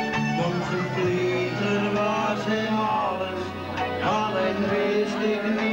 L: Want een vlieger was en alles, alleen wist ik niet.